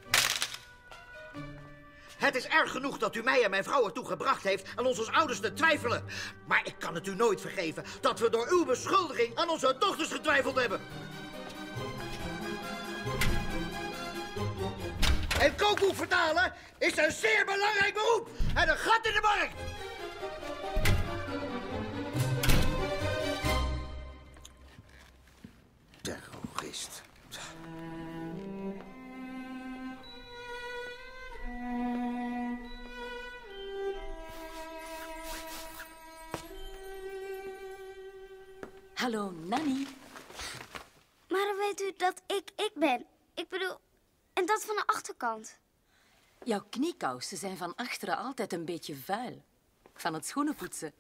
Het is erg genoeg dat u mij en mijn vrouw ertoe gebracht heeft aan onze ouders te twijfelen. Maar ik kan het u nooit vergeven dat we door uw beschuldiging aan onze dochters getwijfeld hebben. En kookboek vertalen is een zeer belangrijk beroep en een gat in de markt. Terrorist. Hallo, Nanny. Maar dan weet u dat ik ben. Ik bedoel, en dat van de achterkant. Jouw kniekousen zijn van achteren altijd een beetje vuil. Van het schoenenpoetsen.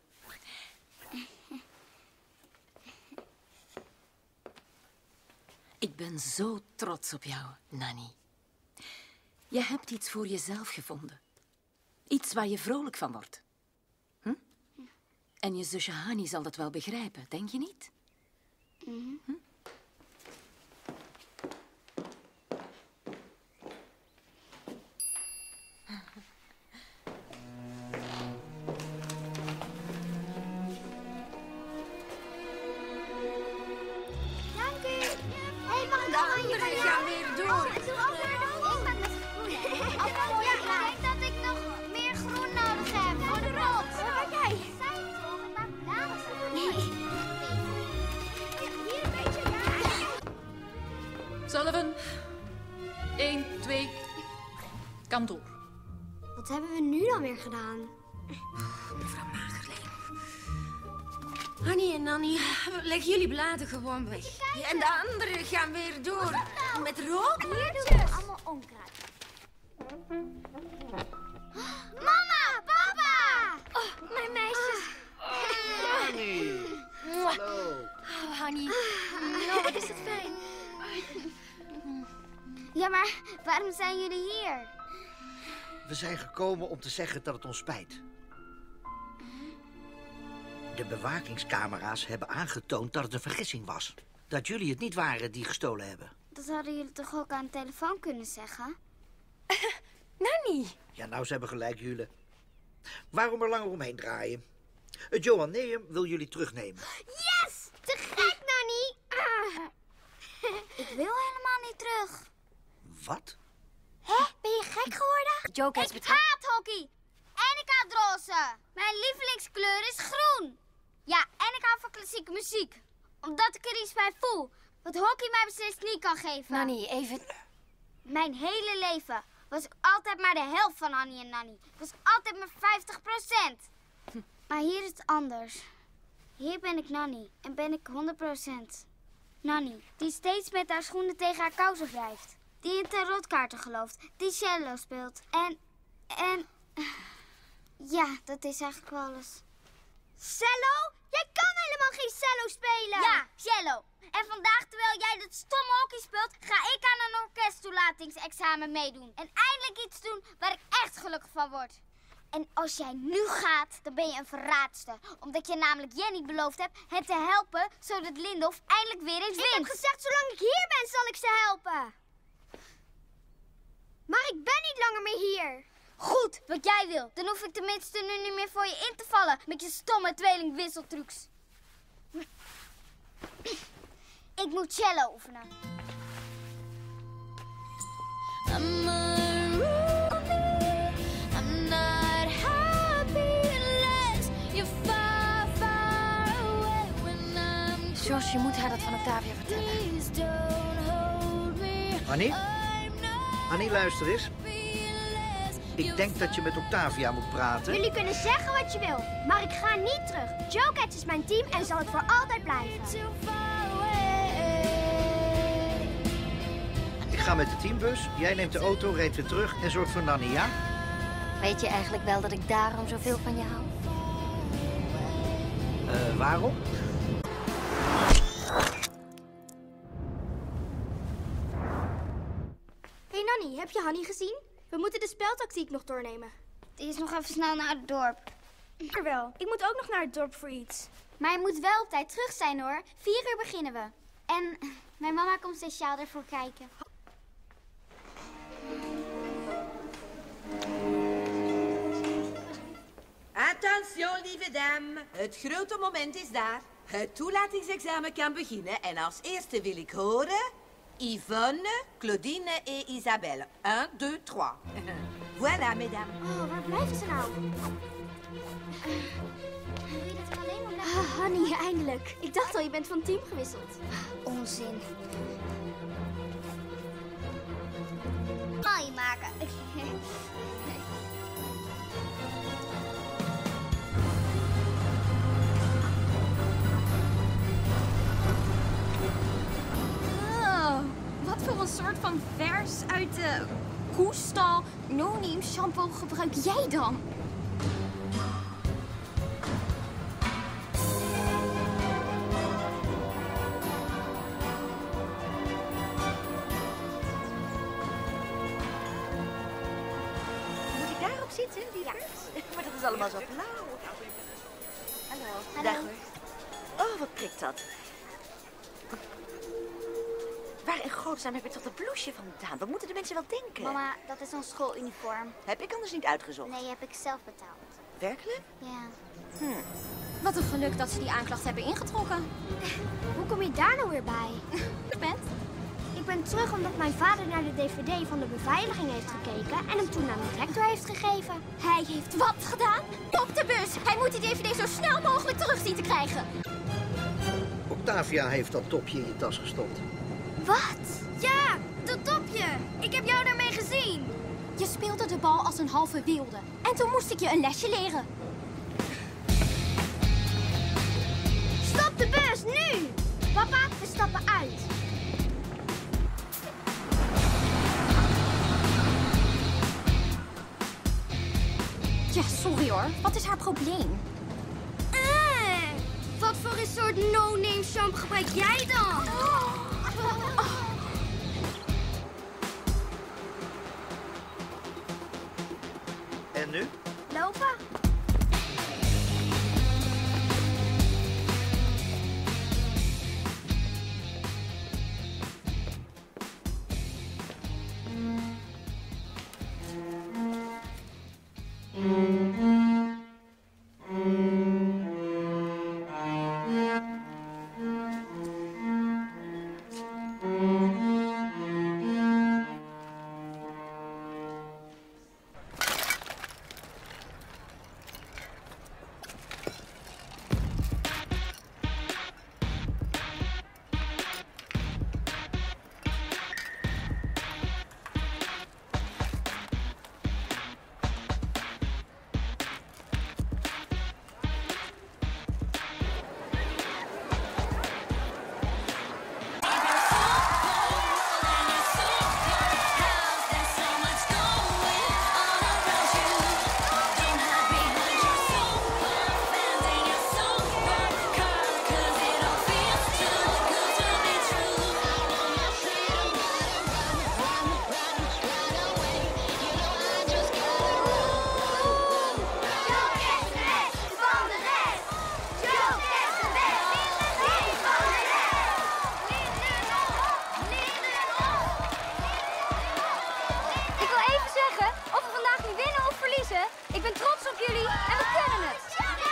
Ik ben zo trots op jou, Nanny. Je hebt iets voor jezelf gevonden. Iets waar je vrolijk van wordt. Hm? En je zusje Hani zal dat wel begrijpen, denk je niet? Hm? Dank u. Hé, mag ik nog een anderen gaan weer door. Ik doe ook weer de groen. Ja, ik denk dat ik nog meer groen nodig heb. Voor de rood. Wat ben jij? Nee. Hier een beetje, ja. Sullivan. 1, 2. Kantoor. Wat hebben we nu dan weer gedaan? Mevrouw Magerleen. Hanny en Nanny, leg jullie bladen gewoon weg. En de anderen gaan weer door. Met rood. Hier doen we allemaal onkruid. Mama, papa! Oh, mijn meisjes. Hanny. Hallo. Oh, Hanny. Oh, wat is het fijn. Ja, maar waarom zijn jullie hier? We zijn gekomen om te zeggen dat het ons spijt. De bewakingscamera's hebben aangetoond dat het een vergissing was. Dat jullie het niet waren die gestolen hebben. Dat hadden jullie toch ook aan de telefoon kunnen zeggen? Nanny. Ja, nou, ze hebben gelijk, jullie. Waarom er langer omheen draaien? Het Johanneum wil jullie terugnemen. Yes! Te gek, Nanny! Ik wil helemaal niet terug. Wat? Hè? Ben je gek geworden? Joker Ik haat hockey! En ik haat roze! Mijn lievelingskleur is groen! Ja, en ik hou van klassieke muziek. Omdat ik er iets bij voel. Wat hockey mij beslist niet kan geven. Nanny, even... Mijn hele leven was ik altijd maar de helft van Annie en Nanny. Ik was altijd maar 50%. Maar hier is het anders. Hier ben ik Nanny en ben ik 100%. Nanny, die steeds met haar schoenen tegen haar kousen wrijft. Die in tarotkaarten gelooft, die cello speelt. En... Ja, dat is eigenlijk wel alles. Cello? Jij kan helemaal geen cello spelen! Ja, cello. En vandaag, terwijl jij dat stomme hockey speelt, ga ik aan een orkesttoelatingsexamen meedoen. En eindelijk iets doen waar ik echt gelukkig van word. En als jij nu gaat, dan ben je een verraadster. Omdat je namelijk Jenny beloofd hebt het te helpen, zodat Lindenhof eindelijk weer eens wint. Ik heb gezegd, zolang ik hier ben, zal ik ze helpen. Maar ik ben niet langer meer hier. Goed, wat jij wil. Dan hoef ik tenminste nu niet meer voor je in te vallen met je stomme tweelingwisseltrucs. Ik moet cello oefenen. I'm unruly, I'm not happy unless you're far, far away when I'm George, je moet haar dat van Octavia vertellen. Please don't hold me. Hanny? Hanny, luister eens. Ik denk dat je met Octavia moet praten. Jullie kunnen zeggen wat je wil, maar ik ga niet terug. Joe Cats is mijn team en zal het voor altijd blijven. Ik ga met de teambus, jij neemt de auto, rijdt weer terug en zorgt voor Nanny, ja? Weet je eigenlijk wel dat ik daarom zoveel van je hou? Waarom? Hey Nanny, heb je Hanny gezien? We moeten de speltactiek nog doornemen. Die is nog even snel naar het dorp. Wel, ik moet ook nog naar het dorp voor iets. Maar je moet wel op tijd terug zijn hoor. 4 uur beginnen we. En mijn mama komt speciaal ervoor kijken. Attention, lieve dame. Het grote moment is daar. Het toelatingsexamen kan beginnen. En als eerste wil ik horen... Yvonne, Claudine en Isabelle. 1, 2, 3. Voilà, mesdames. Oh, waar blijft ze nou? Wil je dat alleen maar Ah, Hanny, eindelijk. Ik dacht al, je bent van team gewisseld. Onzin. Mooi maken. Wat voor een soort van vers uit de koestal no-name shampoo gebruik jij dan? Moet ik daarop zitten, lieverd? Maar dat is allemaal zo blauw. Hallo. Dag hoor. Oh, wat prikt dat. Waar in godsnaam heb je toch dat blouseje vandaan? Wat moeten de mensen wel denken? Mama, dat is ons schooluniform. Heb ik anders niet uitgezocht? Nee, heb ik zelf betaald. Werkelijk? Ja. Wat een geluk dat ze die aanklacht hebben ingetrokken. Hoe kom je daar nou weer bij? Ik ben terug omdat mijn vader naar de DVD van de beveiliging heeft gekeken en hem toen aan de directeur heeft gegeven. Hij heeft wat gedaan? Op de bus! Hij moet die DVD zo snel mogelijk terug zien te krijgen. Octavia heeft dat topje in je tas gestopt. Wat? Ja, dat topje. Ik heb jou daarmee gezien. Je speelde de bal als een halve wilde. En toen moest ik je een lesje leren. Stop de bus, nu! Papa, we stappen uit. Ja, sorry hoor. Wat is haar probleem? Wat voor een soort no-name shampoo gebruik jij dan? En nu? Lopen. Ik ben trots op jullie en we kunnen het.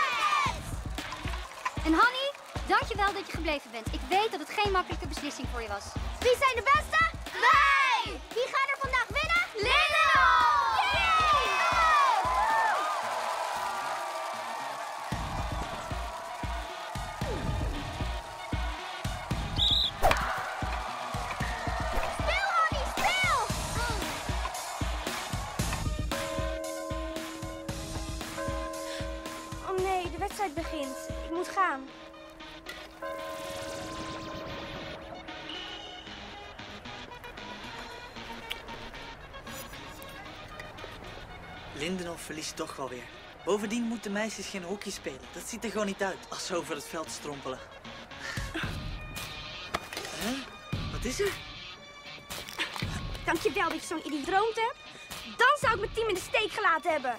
En Hanny, dankjewel dat je gebleven bent. Ik weet dat het geen makkelijke beslissing voor je was. Wie zijn de beste? Wij! Wie gaan er vandaag winnen? Lindenhof! Speel, Hanny, speel! begint. Ik moet gaan. Lindenhof verliest toch wel weer. Bovendien moeten meisjes geen hockey spelen. Dat ziet er gewoon niet uit als ze over het veld strompelen. Huh? Wat is er? Dankjewel dat ik zo'n idioot heb. Dan zou ik mijn team in de steek gelaten hebben.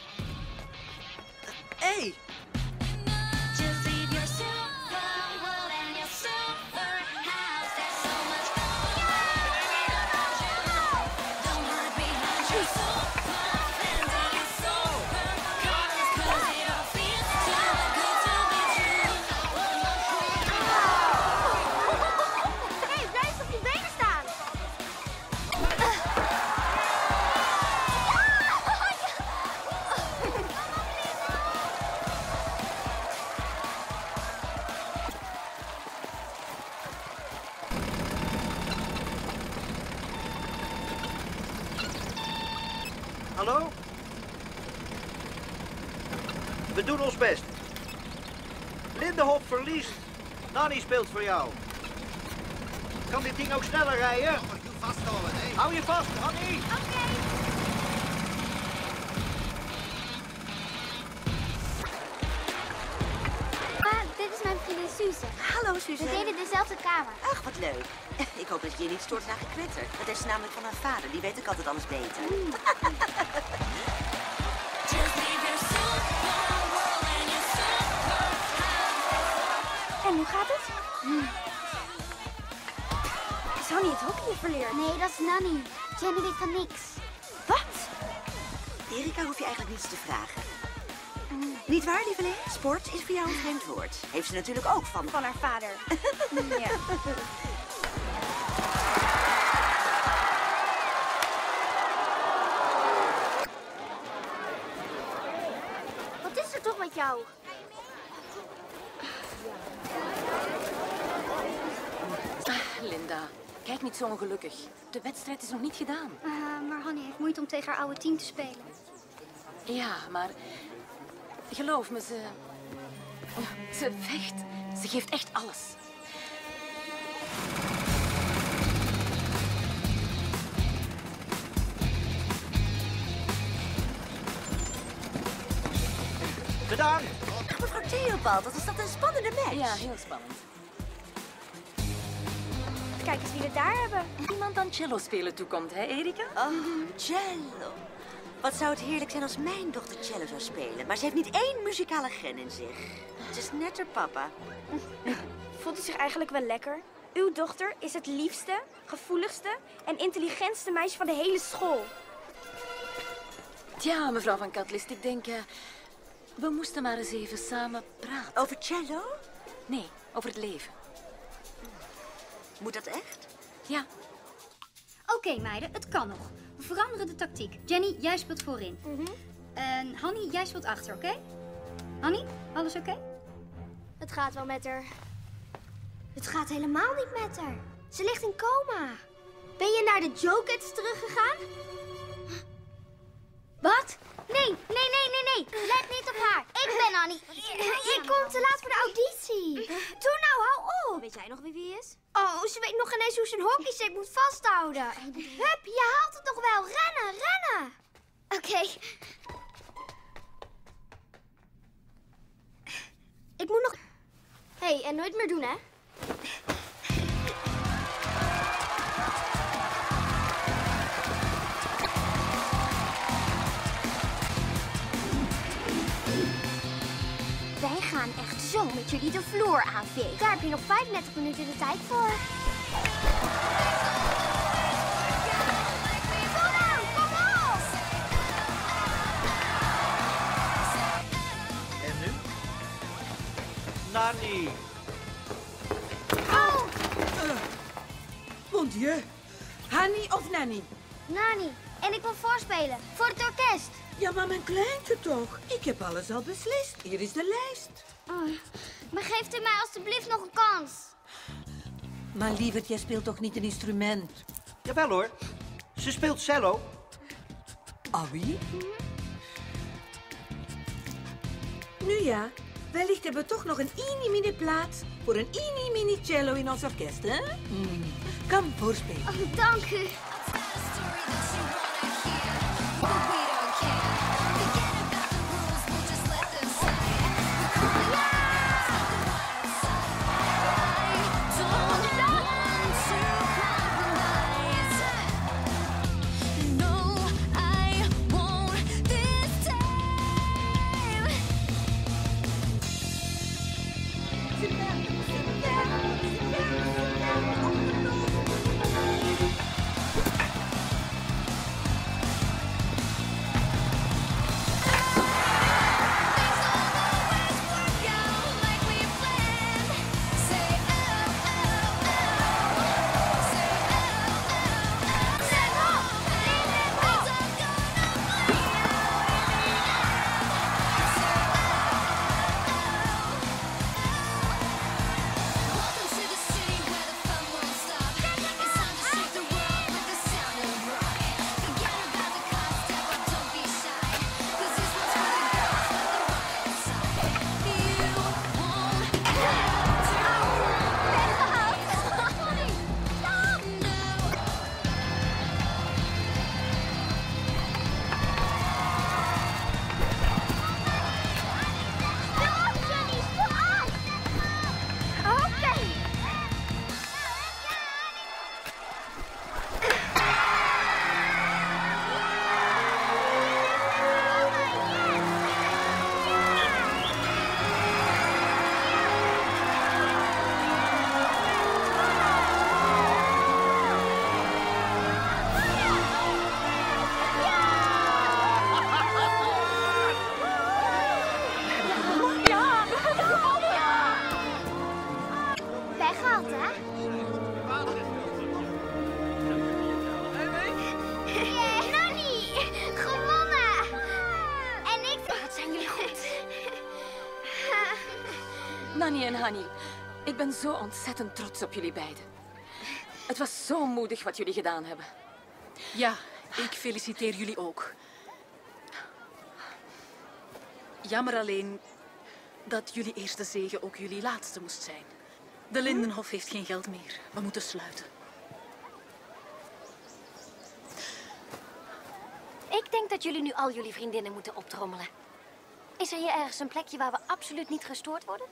Hé! Just leave your super world and your super house. There's so much Don't hide behind your super friends and your super cars. 'Cause it all feels too good to be true. Hey, blijf op je benen staan. Hallo? We doen ons best. Lindenhof verliest. Nanny speelt voor jou. Kan dit ding ook sneller rijden? Hou je vast, Annie. Dit is mijn vriendin Suze. Hallo, Suze. We delen dezelfde kamer. Ach, wat leuk. Ik hoop dat je je niet stoort naar gekwetter. Dat is namelijk van haar vader. Die weet ook altijd alles beter. En hoe gaat het? Is Hanny het hockey verleerd? Nee, dat is Nanny. Jenny weet van niks. Wat? Erika hoef je eigenlijk niets te vragen. Niet waar, lieveling? Sport is voor jou een vreemd woord. Heeft ze natuurlijk ook van... Van haar vader. Ja. Wat is er toch met jou? Linda, kijk niet zo ongelukkig. De wedstrijd is nog niet gedaan. Maar Hanny heeft moeite om tegen haar oude team te spelen. Ja, maar geloof me, ze vecht. Ze geeft echt alles. Gedaan. Ach, mevrouw Theobald, wat is dat een spannende match. Ja, heel spannend. Kijk eens wie we daar hebben. Iemand aan cello spelen toekomt, hè, Erika? Oh, cello. Wat zou het heerlijk zijn als mijn dochter cello zou spelen. Maar ze heeft niet één muzikale gen in zich. Het is net haar papa. Voelt u zich eigenlijk wel lekker? Uw dochter is het liefste, gevoeligste en intelligentste meisje van de hele school. Tja, mevrouw van Katlist, ik denk... we moesten maar eens even samen praten. Over cello? Nee, over het leven. Moet dat echt? Ja. Oké, meiden, het kan nog. We veranderen de tactiek. Jenny, jij speelt voorin. En Hanny, jij speelt achter, oké? Hanny, alles oké? Het gaat wel met haar. Het gaat helemaal niet met haar. Ze ligt in coma. Ben je naar de Joe-Kids teruggegaan? Wat? Nee. Let niet op haar. Ik ben Annie. Ik kom te laat voor de auditie. Doe nou, hou op. Weet jij nog wie wie is? Oh, ze weet nog ineens hoe ze een hockeystick moet vasthouden. Hup, je haalt het nog wel. Rennen. Oké. Ik moet nog... Hé, en nooit meer doen, hè? Wij gaan echt zo met jullie de vloer aanvegen. Daar heb je nog 35 minuten de tijd voor. Kom aan, kom op! En nu? Nanny. Oh! Mon Dieu. Hanny of Nanny? Nanny. En ik wil voorspelen. Voor het orkest. Ja, maar mijn kleintje toch. Ik heb alles al beslist. Hier is de lijst. Oh, maar geeft u mij alstublieft nog een kans. Maar lieverd, jij speelt toch niet een instrument? Jawel hoor. Ze speelt cello. Ah, wie? Nu ja, Wellicht hebben we toch nog een mini plaats voor een mini cello in ons orkest, hè? Kom, voorspelen. Oh, dank u. Nanny en Hanny, ik ben zo ontzettend trots op jullie beiden. Het was zo moedig wat jullie gedaan hebben. Ja, ik feliciteer jullie ook. Jammer alleen dat jullie eerste zege ook jullie laatste moest zijn. De Lindenhof heeft geen geld meer. We moeten sluiten. Ik denk dat jullie nu al jullie vriendinnen moeten optrommelen. Is er hier ergens een plekje waar we absoluut niet gestoord worden?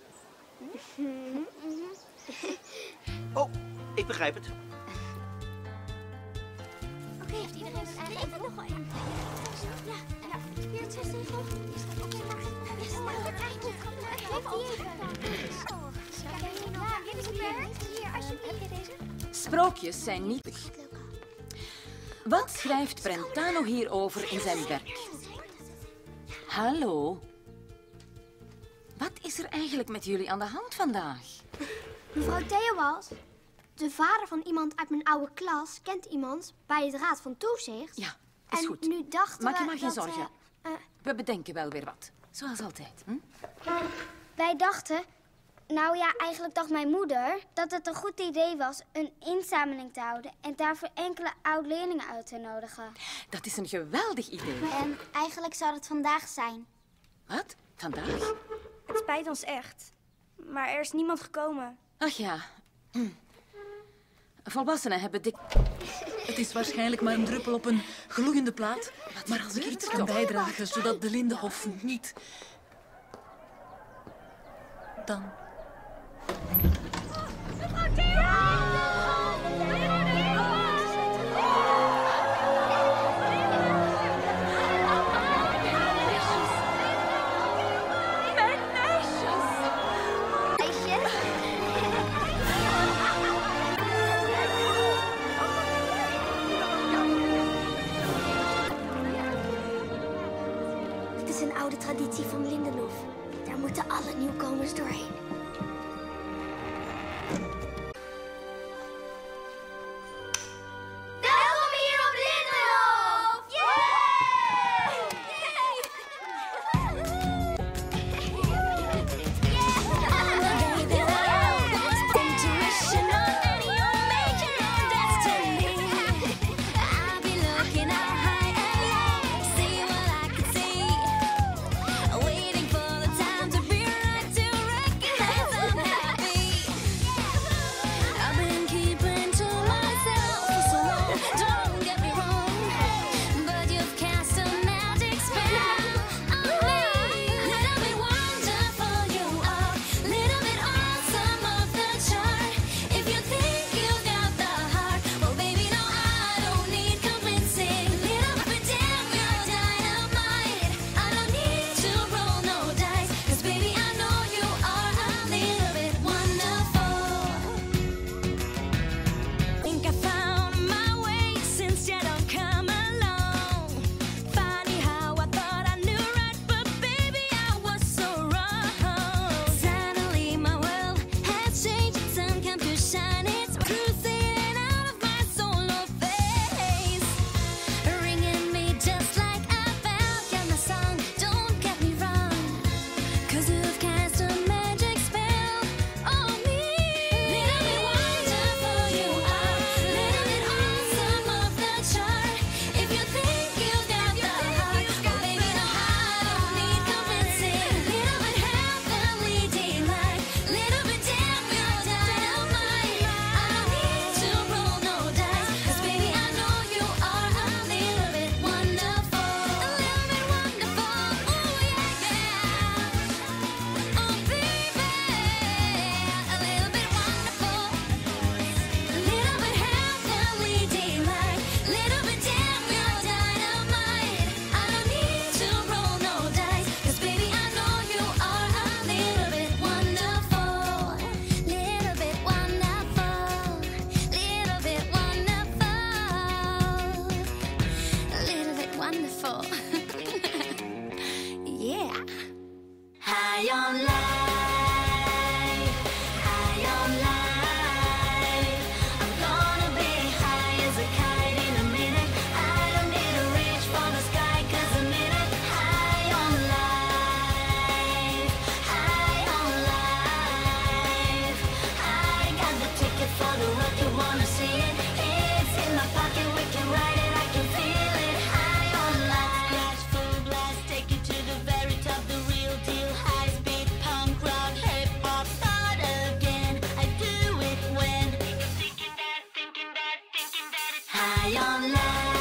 Oh, ik begrijp het. Oké, heeft iedereen het eigenlijk nog wel een? Ja, weer het 6 tegel. Oké, maar hier, alsjeblieft. Heb je deze? Sprookjes zijn nietig. Wat schrijft Brentano hierover in zijn werk? Hallo? Wat is er eigenlijk met jullie aan de hand vandaag? Mevrouw Theobald, de vader van iemand uit mijn oude klas kent iemand bij het Raad van Toezicht. Ja, is en goed. Nu dachten Maak je we maar geen dat, zorgen. We bedenken wel weer wat. Zoals altijd. Hm? Wij dachten, nou ja, eigenlijk dacht mijn moeder dat het een goed idee was een inzameling te houden en daarvoor enkele oud-leerlingen uit te nodigen. Dat is een geweldig idee. En eigenlijk zou het vandaag zijn. Wat? Vandaag? Het spijt ons echt. Maar er is niemand gekomen. Ach ja. Volwassenen hebben dik... Het is waarschijnlijk maar een druppel op een gloeiende plaat. Maar als ik iets kan bijdragen, zodat de Lindenhof niet... Dan... Dit is een oude traditie van Lindenhof. Daar moeten alle nieuwkomers doorheen. Welkom hier op Lindenhof! Waiting for the time to be right to on life, high on life. I'm gonna be high as a kite in a minute. I don't need to reach for the sky 'cause I'm in it. High on life, high on life. I got the ticket for the road, you wanna see it? It's in my pocket, we can ride it, I can feel it. High on life, crash full blast, take you to the very top, the real deal. High speed, punk rock, hip hop, start again. I do it when thinking that, high on life.